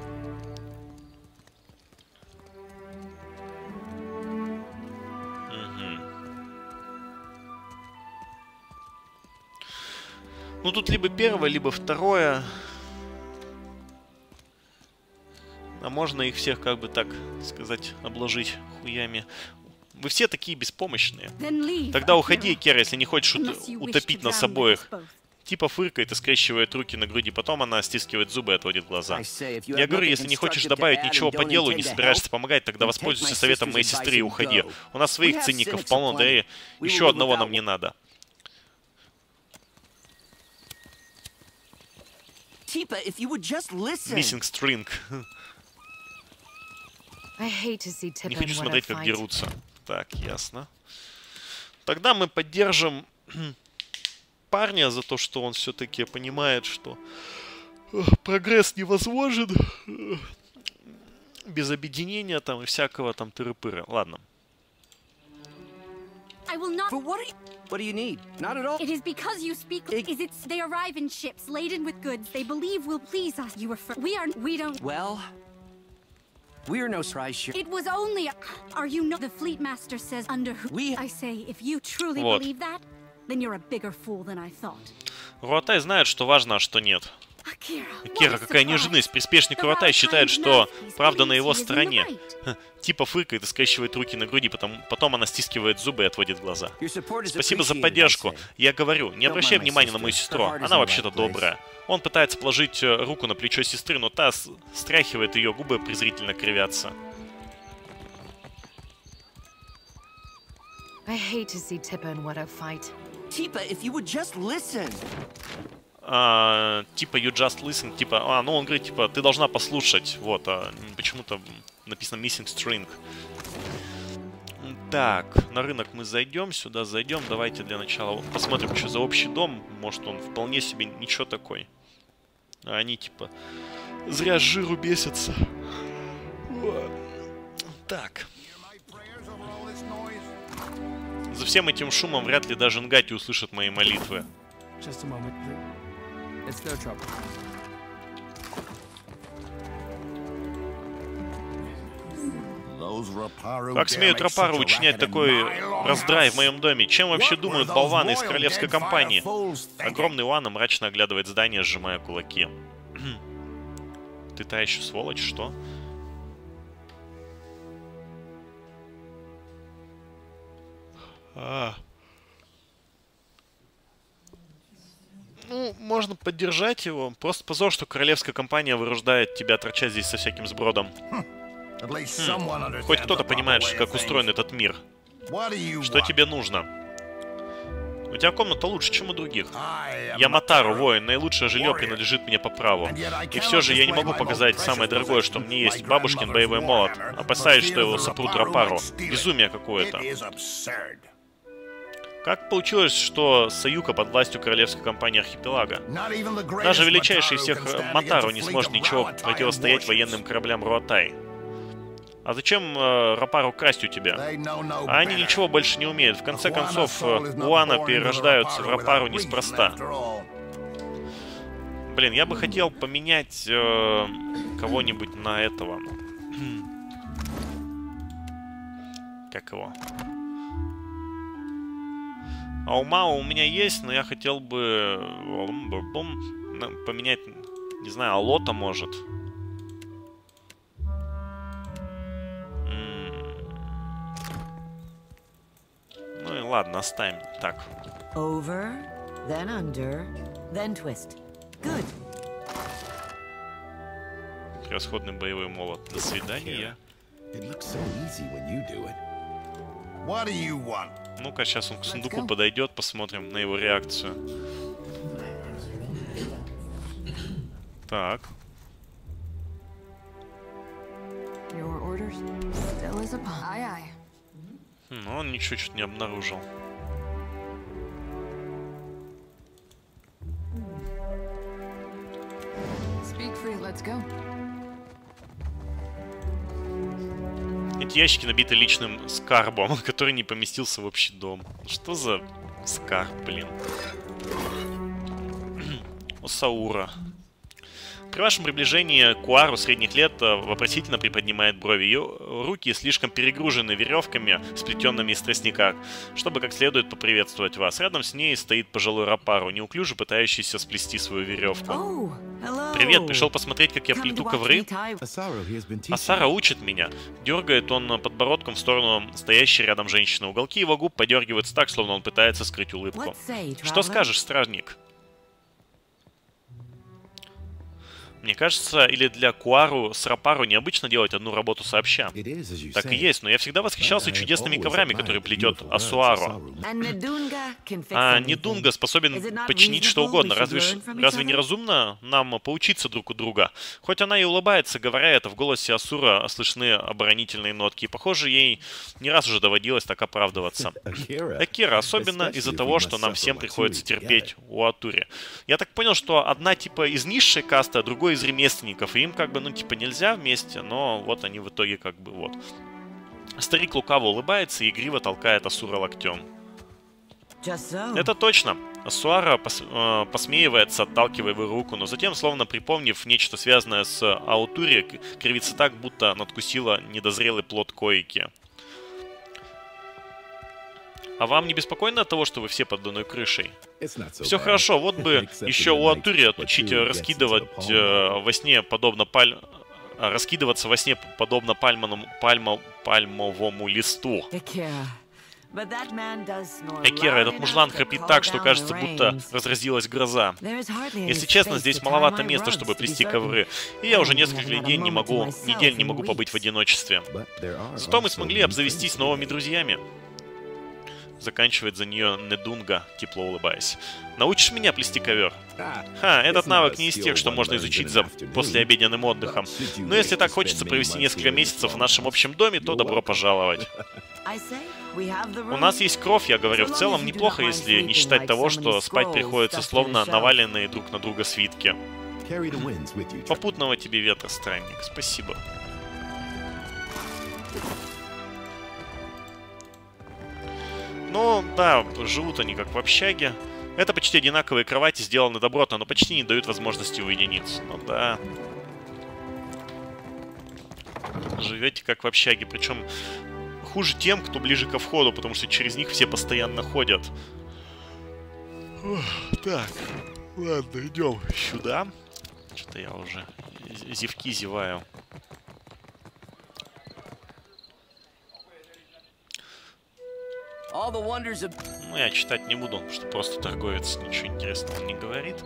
Ну, тут либо первое, либо второе. А можно их всех, как бы так сказать, обложить хуями. Вы все такие беспомощные. Тогда уходи, Кера, если не хочешь ут утопить нас обоих. Типа фыркает и скрещивает руки на груди, потом она стискивает зубы и отводит глаза. Я говорю, если не хочешь добавить ничего по делу и не собираешься помогать, тогда воспользуйся советом моей сестры и уходи. У нас своих циников полно, да и еще одного нам не надо. Missing string. Не хочу смотреть, как дерутся. Так, ясно. Тогда мы поддержим парня за то, что он все-таки понимает, что прогресс невозможен без объединения там и всякого там тыры-пыры. Ладно. I will not. For what are you? What do you need? Not at all. It is because you speak. Is it? They arrive in ships laden with goods they believe will please us. You refer. We are. We don't. Well, we're no surprise ship. It was only. A, are you not? The fleet master says under who? We. I say, if you truly Вот. believe that, then you're a bigger fool than I thought. Руатай знает, что важно, а что нет. Акира, Кира, какая неожиданность. Приспешник Руатай считает, что правда на его стороне. Ха, типа фыркает и скрещивает руки на груди, потом, потом она стискивает зубы и отводит глаза. Спасибо за поддержку. Я говорю, не обращай внимания на мою сестру, она вообще-то добрая. Он пытается положить руку на плечо сестры, но та стряхивает ее, губы презрительно кривятся. I hate to see Tippa and Watto fight. Tippa, if you would just listen. А, типа you just listen, типа, а, ну он говорит, типа, ты должна послушать, вот, а, почему-то написано missing string. Так, на рынок мы зайдем, сюда зайдем, давайте для начала посмотрим, что за общий дом, может он вполне себе ничего такой. А они, типа, зря жиру бесятся. Так. За всем этим шумом вряд ли даже Нгати услышат мои молитвы. It's their trouble. Как смеют Рапару учинять такой раздрай в моем доме? Чем вообще думают болваны из королевской компании? Огромный Уана мрачно оглядывает здание, сжимая кулаки. Ты та еще сволочь, что? А. Ну, можно поддержать его. Просто позор, что королевская компания вынуждает тебя торчать здесь со всяким сбродом. Хм. Хоть кто-то понимает, как устроен этот мир. Что тебе нужно? У тебя комната лучше, чем у других. Я Матару, воин, наилучшее жилье принадлежит мне по праву. И все же я не могу показать самое дорогое, что мне есть, бабушкин боевой молот, а поставить, что его сопрут Рапару. Безумие какое-то. Как получилось, что Саюка под властью королевской компании Архипелага? Даже величайший из всех Матару не сможет ничего противостоять военным кораблям Руатай. А зачем э, Рапару красть у тебя? А они ничего больше не умеют. В конце концов, Уана перерождаются в Рапару неспроста. Блин, я бы хотел поменять э, кого-нибудь на этого. Как его? Аумау у меня есть, но я хотел бы поменять, не знаю, Алота может. Ну и ладно, оставим так. Over, then under, then twist. Good. Превосходный боевой молот. До свидания. Ну-ка, сейчас он к сундуку подойдет, посмотрим на его реакцию. Так. Ну, он ничего что-то не обнаружил. Эти ящики набиты личным скарбом, который не поместился в общий дом. Что за скарб, блин? Осаура. При вашем приближении Куару средних лет вопросительно приподнимает брови. Ее руки слишком перегружены веревками, сплетенными из тростника, чтобы как следует поприветствовать вас. Рядом с ней стоит пожилой Рапару, неуклюже пытающийся сплести свою веревку. Oh, Привет, пришел посмотреть, как я плету ковры? Асара учит меня. Дергает он подбородком в сторону стоящей рядом женщины. Уголки его губ подергиваются так, словно он пытается скрыть улыбку. Что скажешь, стражник? Мне кажется, или для Куару с Рапару необычно делать одну работу сообща. Так и есть, но я всегда восхищался чудесными коврами, которые плетет Асуару. А Недунга способен починить что угодно. Разве, ж, разве не разумно нам поучиться друг у друга? Хоть она и улыбается, говоря это, в голосе Асура слышны оборонительные нотки. И, похоже, ей не раз уже доводилось так оправдываться. Акира, особенно из-за того, что нам всем приходится терпеть у Атури. Я так понял, что одна типа из низшей касты, а другой из ремесленников. И им как бы, ну типа нельзя вместе, но вот они в итоге как бы вот. Старик лукаво улыбается и игриво толкает Асура локтем. Это точно. Асуара пос, э, посмеивается, отталкивая его руку, но затем, словно припомнив нечто связанное с Аутури, кривится так, будто надкусила недозрелый плод коики. А вам не беспокойно от того, что вы все под одной крышей? Все хорошо, вот бы еще у Атури отучить раскидывать э, во сне подобно паль... раскидываться во сне подобно пальманому... пальмо... пальмовому листу. Экера, этот мужлан храпит так, что кажется, будто разразилась гроза. Если честно, здесь маловато места, чтобы плести ковры, и я уже несколько недель не могу, недель не могу побыть в одиночестве. Зато мы смогли обзавестись новыми друзьями. Заканчивает за нее Недунга, тепло улыбаясь. Научишь меня плести ковер? Ха, этот навык не из тех, что можно изучить за послеобеденным отдыхом. Но если так хочется провести несколько месяцев в нашем общем доме, то добро пожаловать. У нас есть кровь, я говорю, в целом неплохо, если не считать того, что спать приходится словно наваленные друг на друга свитки. Попутного тебе ветра, странник. Спасибо. Ну, да, живут они как в общаге. Это почти одинаковые кровати, сделаны добротно, но почти не дают возможности уединиться. Ну да. Живете как в общаге, причем хуже тем, кто ближе ко входу, потому что через них все постоянно ходят. Ох, так, ладно, идем сюда. Что-то я уже зевки зеваю. Ну, я читать не буду, потому что просто торговец ничего интересного не говорит.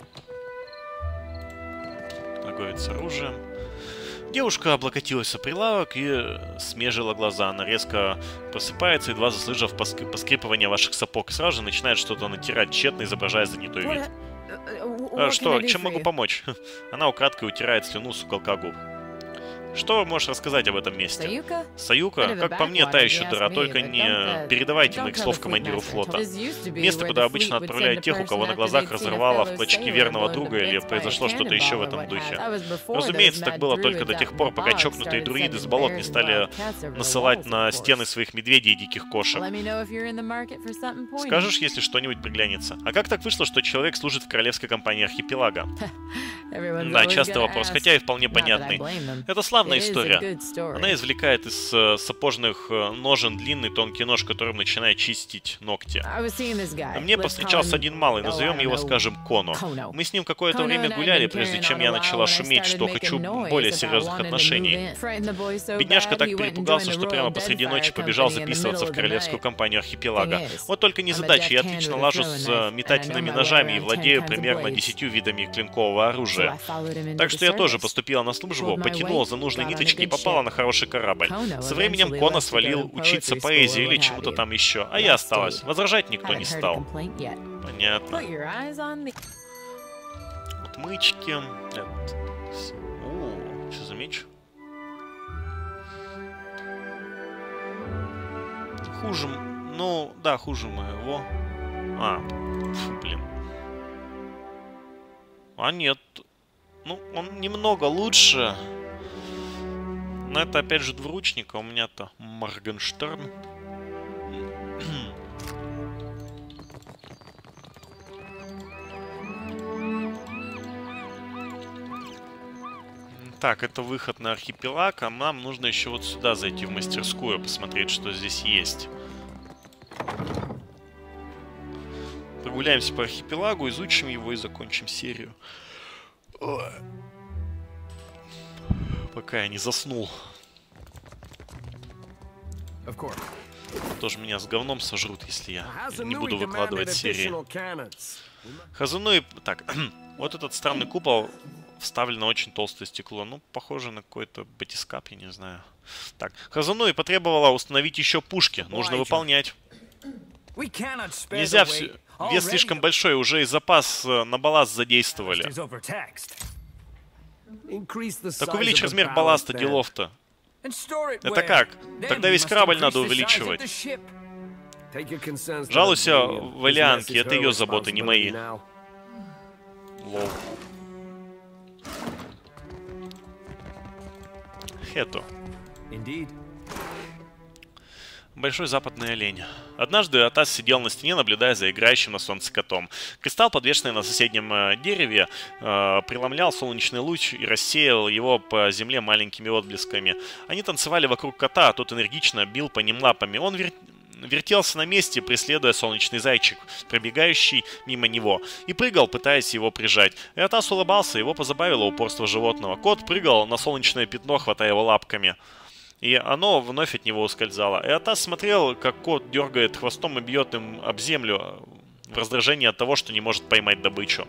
Торговец оружием. Девушка облокотилась о прилавок и смежила глаза. Она резко просыпается, едва заслышав поск... поскрипывание ваших сапог. Сразу же начинает что-то натирать, тщетно изображая занятой вид. А, что, чем могу помочь? Она украдкой утирает слюну с уголка губ. Что можешь рассказать об этом месте? Саюка? Саюка? Как по мне, та еще дыра, только не передавайте моих слов командиру флота. Место, куда обычно отправляют тех, у кого на глазах разрывало в клочки верного друга или произошло что-то еще в этом духе. Разумеется, так было только до тех пор, пока чокнутые друиды с болот не стали насылать на стены своих медведей и диких кошек. Скажешь, если что-нибудь приглянется? А как так вышло, что человек служит в королевской компании архипелага? Да, частый вопрос, хотя и вполне понятный. Это славная история. Она извлекает из э, сапожных э, ножен длинный тонкий нож, которым начинает чистить ногти. Мне повстречался один малый, назовем его, скажем, Коно. Мы с ним какое-то время гуляли, прежде чем я начала шуметь, что хочу более серьезных отношений. Бедняжка так перепугался, что прямо посреди ночи побежал записываться в королевскую компанию архипелага. Вот только незадача, я отлично лажу с э, метательными ножами и владею примерно десятью видами клинкового оружия. Так что я тоже поступила на службу, потянула за нужные ниточки и попала на хороший корабль. Со временем Коно свалил учиться поэзии или чему-то там еще, а я осталась. Возражать никто не стал. Понятно. Отмычки. О, что за меч? Хуже... Ну, да, хуже моего. А, фу, блин. А нет. Ну, он немного лучше. Но это опять же двуручник, а у меня-то Моргенштерн. Так, это выход на архипелаг, а нам нужно еще вот сюда зайти в мастерскую, посмотреть, что здесь есть. Прогуляемся по архипелагу, изучим его и закончим серию. Ой. Пока я не заснул. Тоже меня с говном сожрут, если я не буду выкладывать серии. Хазунуи... Так, вот этот странный купол вставлено очень толстое стекло. Ну, похоже на какой-то батискап, я не знаю. Так, Хазануи потребовала установить еще пушки. Нужно выполнять. Нельзя все... Вес слишком большой, уже и запас на балласт задействовали. Так увеличь размер балласта, делов-то. Это как? Тогда весь корабль надо увеличивать. Жалуйся в Элианке, это ее заботы, не мои. Лол. Хето. Большой западный олень. Однажды Атас сидел на стене, наблюдая за играющим на солнце котом. Кристалл, подвешенный на соседнем э, дереве, э, преломлял солнечный луч и рассеивал его по земле маленькими отблесками. Они танцевали вокруг кота, а тот энергично бил по ним лапами. Он вер... вертелся на месте, преследуя солнечный зайчик, пробегающий мимо него, и прыгал, пытаясь его прижать. И Атас улыбался, его позабавило упорство животного. Кот прыгал на солнечное пятно, хватая его лапками. И оно вновь от него ускользало. И Атас смотрел, как кот дергает хвостом и бьет им об землю в раздражении от того, что не может поймать добычу.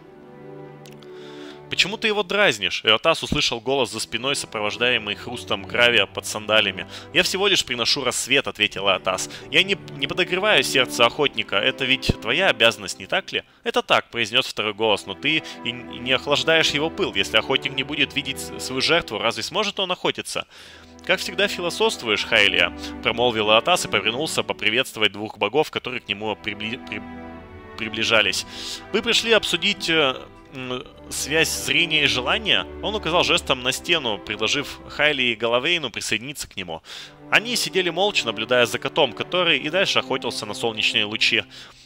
«Почему ты его дразнишь?» И Атас услышал голос за спиной, сопровождаемый хрустом гравия под сандалями. «Я всего лишь приношу рассвет», — ответила Атас. «Я не, не подогреваю сердце охотника. Это ведь твоя обязанность, не так ли?» «Это так», — произнес второй голос, — «но ты и не охлаждаешь его пыл. Если охотник не будет видеть свою жертву, разве сможет он охотиться?» «Как всегда философствуешь, Хайлия», — промолвил Атас и повернулся поприветствовать двух богов, которые к нему прибли... при... приближались. «Вы пришли обсудить э, связь зрения и желания?» Он указал жестом на стену, предложив Хайли и Галавейну присоединиться к нему. Они сидели молча, наблюдая за котом, который и дальше охотился на солнечные лучи.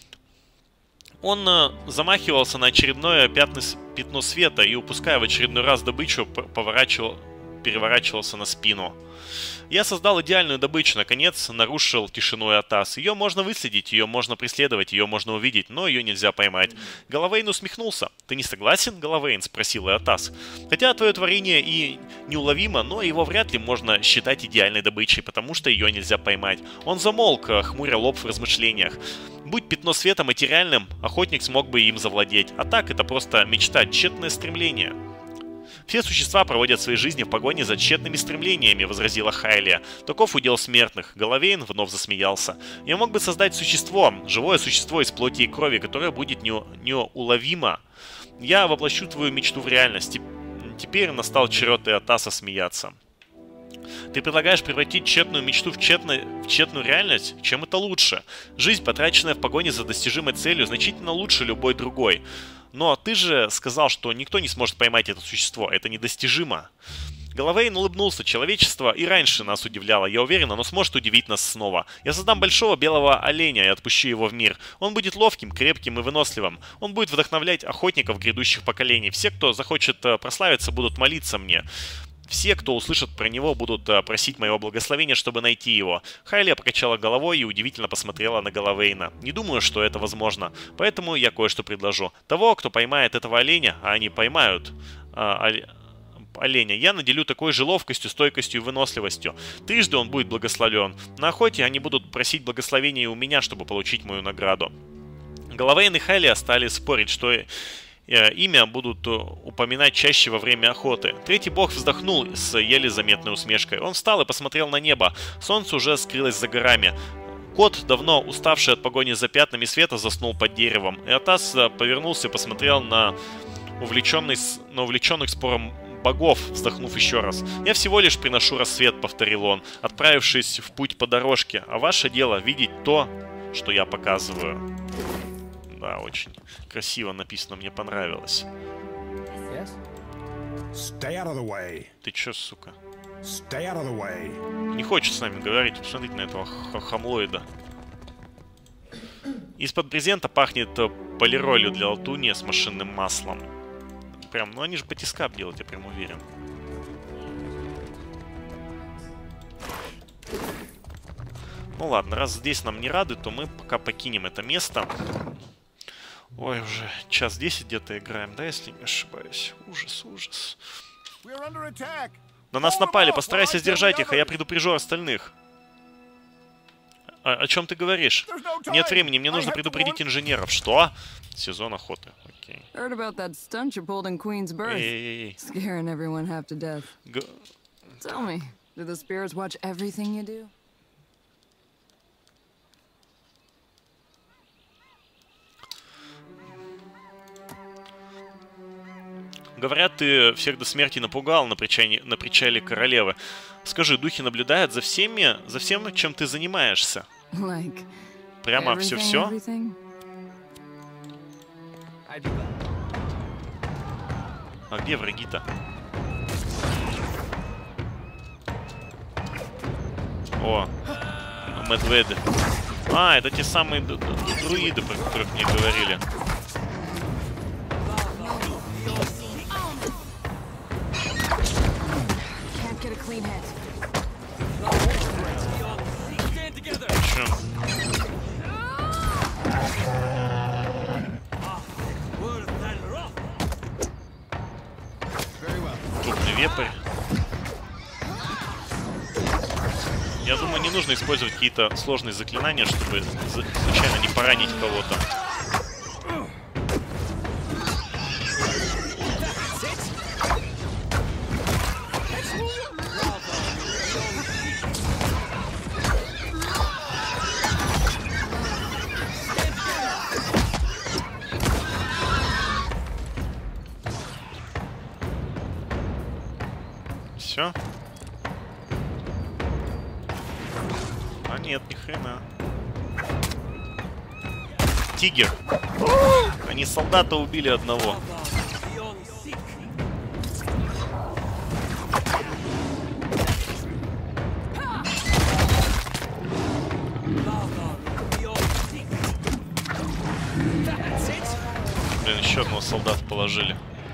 Он э, замахивался на очередное пятно, пятно света и, упуская в очередной раз добычу, поворачивал, переворачивался на спину. «Я создал идеальную добычу», — наконец нарушил тишину Атас. «Ее можно выследить, ее можно преследовать, ее можно увидеть, но ее нельзя поймать». Галавейн усмехнулся. «Ты не согласен, Галавейн?» — спросил Атас. «Хотя твое творение и неуловимо, но его вряд ли можно считать идеальной добычей, потому что ее нельзя поймать». Он замолк, хмуря лоб в размышлениях. Будь пятно света материальным, охотник смог бы им завладеть. А так это просто мечта, тщетное стремление. «Все существа проводят свои жизни в погоне за тщетными стремлениями», — возразила Хайлия. «Таков удел смертных». Галавейн вновь засмеялся. «Я мог бы создать существо, живое существо из плоти и крови, которое будет не... неуловимо. Я воплощу твою мечту в реальность». Теперь настал черед и Атаса смеяться. «Ты предлагаешь превратить тщетную мечту в, тщетно... в тщетную реальность? Чем это лучше? Жизнь, потраченная в погоне за достижимой целью, значительно лучше любой другой. Но ты же сказал, что никто не сможет поймать это существо. Это недостижимо». Галавейн улыбнулся. «Человечество и раньше нас удивляло. Я уверен, оно сможет удивить нас снова. Я создам большого белого оленя и отпущу его в мир. Он будет ловким, крепким и выносливым. Он будет вдохновлять охотников грядущих поколений. Все, кто захочет прославиться, будут молиться мне. Все, кто услышит про него, будут просить моего благословения, чтобы найти его». Хайлия покачала головой и удивительно посмотрела на Галавейна. «Не думаю, что это возможно. Поэтому я кое-что предложу. Того, кто поймает этого оленя, а они поймают а, оле... оленя, я наделю такой же ловкостью, стойкостью и выносливостью. Трижды он будет благословлен. На охоте они будут просить благословения у меня, чтобы получить мою награду». Галавейн и Хайлия стали спорить, что... имя будут упоминать чаще во время охоты. Третий бог вздохнул с еле заметной усмешкой. Он встал и посмотрел на небо. Солнце уже скрылось за горами. Кот, давно уставший от погони за пятнами света, заснул под деревом. И Атас повернулся и посмотрел на, увлеченный, на увлеченных спором богов, вздохнув еще раз. «Я всего лишь приношу рассвет», — повторил он, отправившись в путь по дорожке. «А ваше дело видеть то, что я показываю». Да, очень красиво написано, мне понравилось. Yes? Stay out of the way. Ты чё, сука? Stay out of the way. Не хочет с нами говорить, посмотрите на этого хамлоида. Из-под брезента пахнет полиролью для латуни с машинным маслом. Прям, ну они же батискап делают, я прям уверен. Ну ладно, раз здесь нам не рады, то мы пока покинем это место. Ой, уже час десять где-то играем, да, если не ошибаюсь. Ужас, ужас. На нас напали, постарайся сдержать их, а я предупрежу остальных. А, о чем ты говоришь? Нет времени, мне нужно предупредить инженеров. Что? Сезон охоты, окей. Heard about that stunt you pulled in Queen's birth. Эй-эй-эй. Scaring everyone half to death. Г... Tell me, do the spirits watch everything you do? Говорят, ты всех до смерти напугал на причале, на причале королевы. Скажи, духи наблюдают за всеми, за всем, чем ты занимаешься? Like Прямо все-все? А где враги-то? О, медведы. А, это те самые друиды, про которых мне говорили. Чё? Крупный вепрь. Я думаю, не нужно использовать какие-то сложные заклинания, чтобы случайно не поранить кого-то. Все? А нет, ни хрена. Тигр. Они солдата убили одного. Блин, еще одного солдата положили.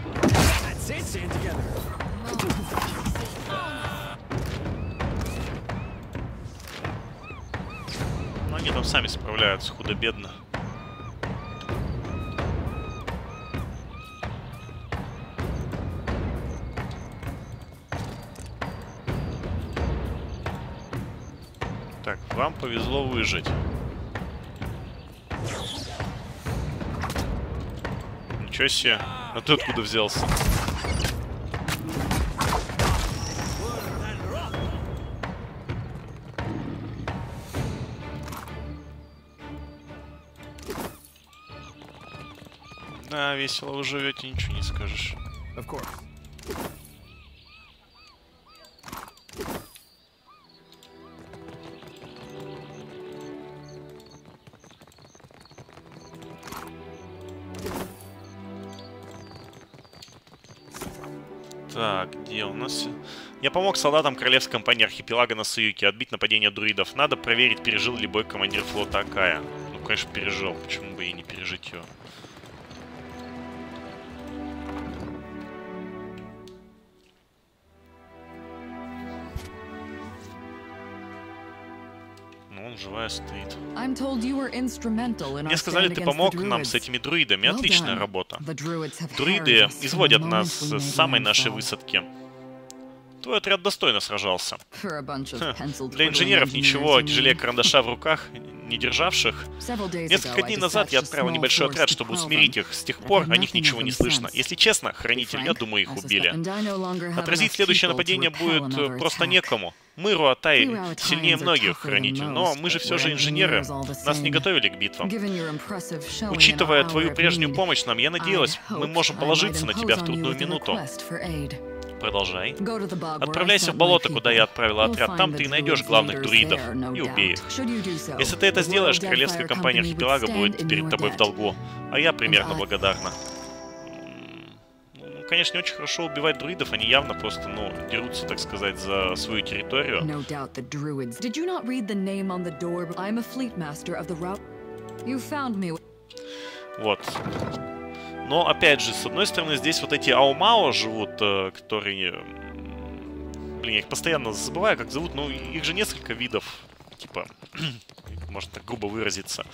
Но они там сами справляются худо-бедно. Так, вам повезло выжить. Ничего себе. А ты откуда взялся? Да, весело вы живете, ничего не скажешь. Of course. Так, где у нас? Я помог солдатам королевской компании архипелага на Саюке отбить нападение друидов. Надо проверить, пережил ли бой командир флота Акая. Ну, конечно, пережил. Почему бы и не пережить его? Ну, он живая стоит. Мне сказали, ты помог нам с этими друидами. Отличная работа. Друиды изводят нас с самой нашей высадки. Твой отряд достойно сражался. Для инженеров ничего тяжелее карандаша в руках, не державших. Несколько дней назад я отправил небольшой отряд, чтобы усмирить их. С тех пор о них ничего не слышно. Если честно, хранитель, я думаю, их убили. Отразить следующее нападение будет просто некому. Мы, Руатай, сильнее многих, хранитель, но мы же все же инженеры. Нас не готовили к битвам. Учитывая твою прежнюю помощь нам, я надеялась, мы можем положиться на тебя в трудную минуту. Продолжай. Отправляйся в болото, куда я отправила отряд. Там ты и найдешь главных друидов. И убей их. Если ты это сделаешь, королевская компания архипелага будет перед тобой в долгу. А я примерно благодарна. Ну, конечно, не очень хорошо убивать друидов. Они явно просто, ну, дерутся, так сказать, за свою территорию. Вот. Но, опять же, с одной стороны, здесь вот эти Аумао живут, э, которые... Блин, я их постоянно забываю, как зовут. Ну, их же несколько видов. Типа, можно так грубо выразиться.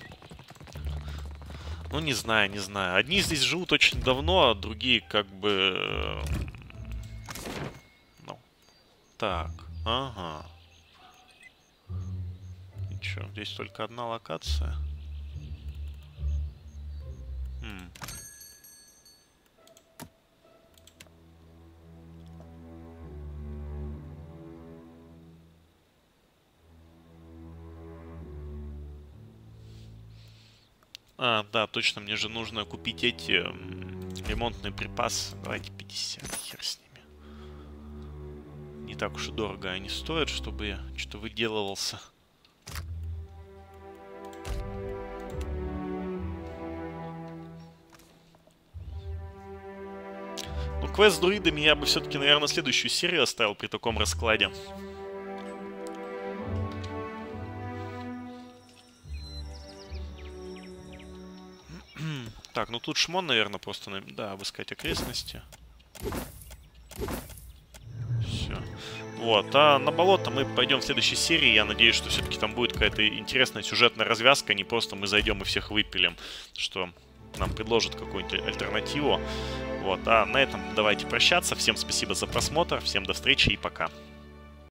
Ну, не знаю, не знаю. Одни здесь живут очень давно, а другие как бы... Ну, так, ага. И чё, здесь только одна локация? Хм. А, да, точно, мне же нужно купить эти ремонтные припасы. Давайте пятьдесят, хер с ними. Не так уж и дорого они стоят, чтобы я что-то выделывался. Ну, квест с друидами я бы все-таки, наверное, следующую серию оставил при таком раскладе. Так, ну тут шмон, наверное, просто, да, обыскать окрестности. Все. Вот, а на болото мы пойдем в следующей серии. Я надеюсь, что все-таки там будет какая-то интересная сюжетная развязка, не просто мы зайдем и всех выпилим, что нам предложат какую-нибудь альтернативу. Вот, а на этом давайте прощаться. Всем спасибо за просмотр, всем до встречи и пока.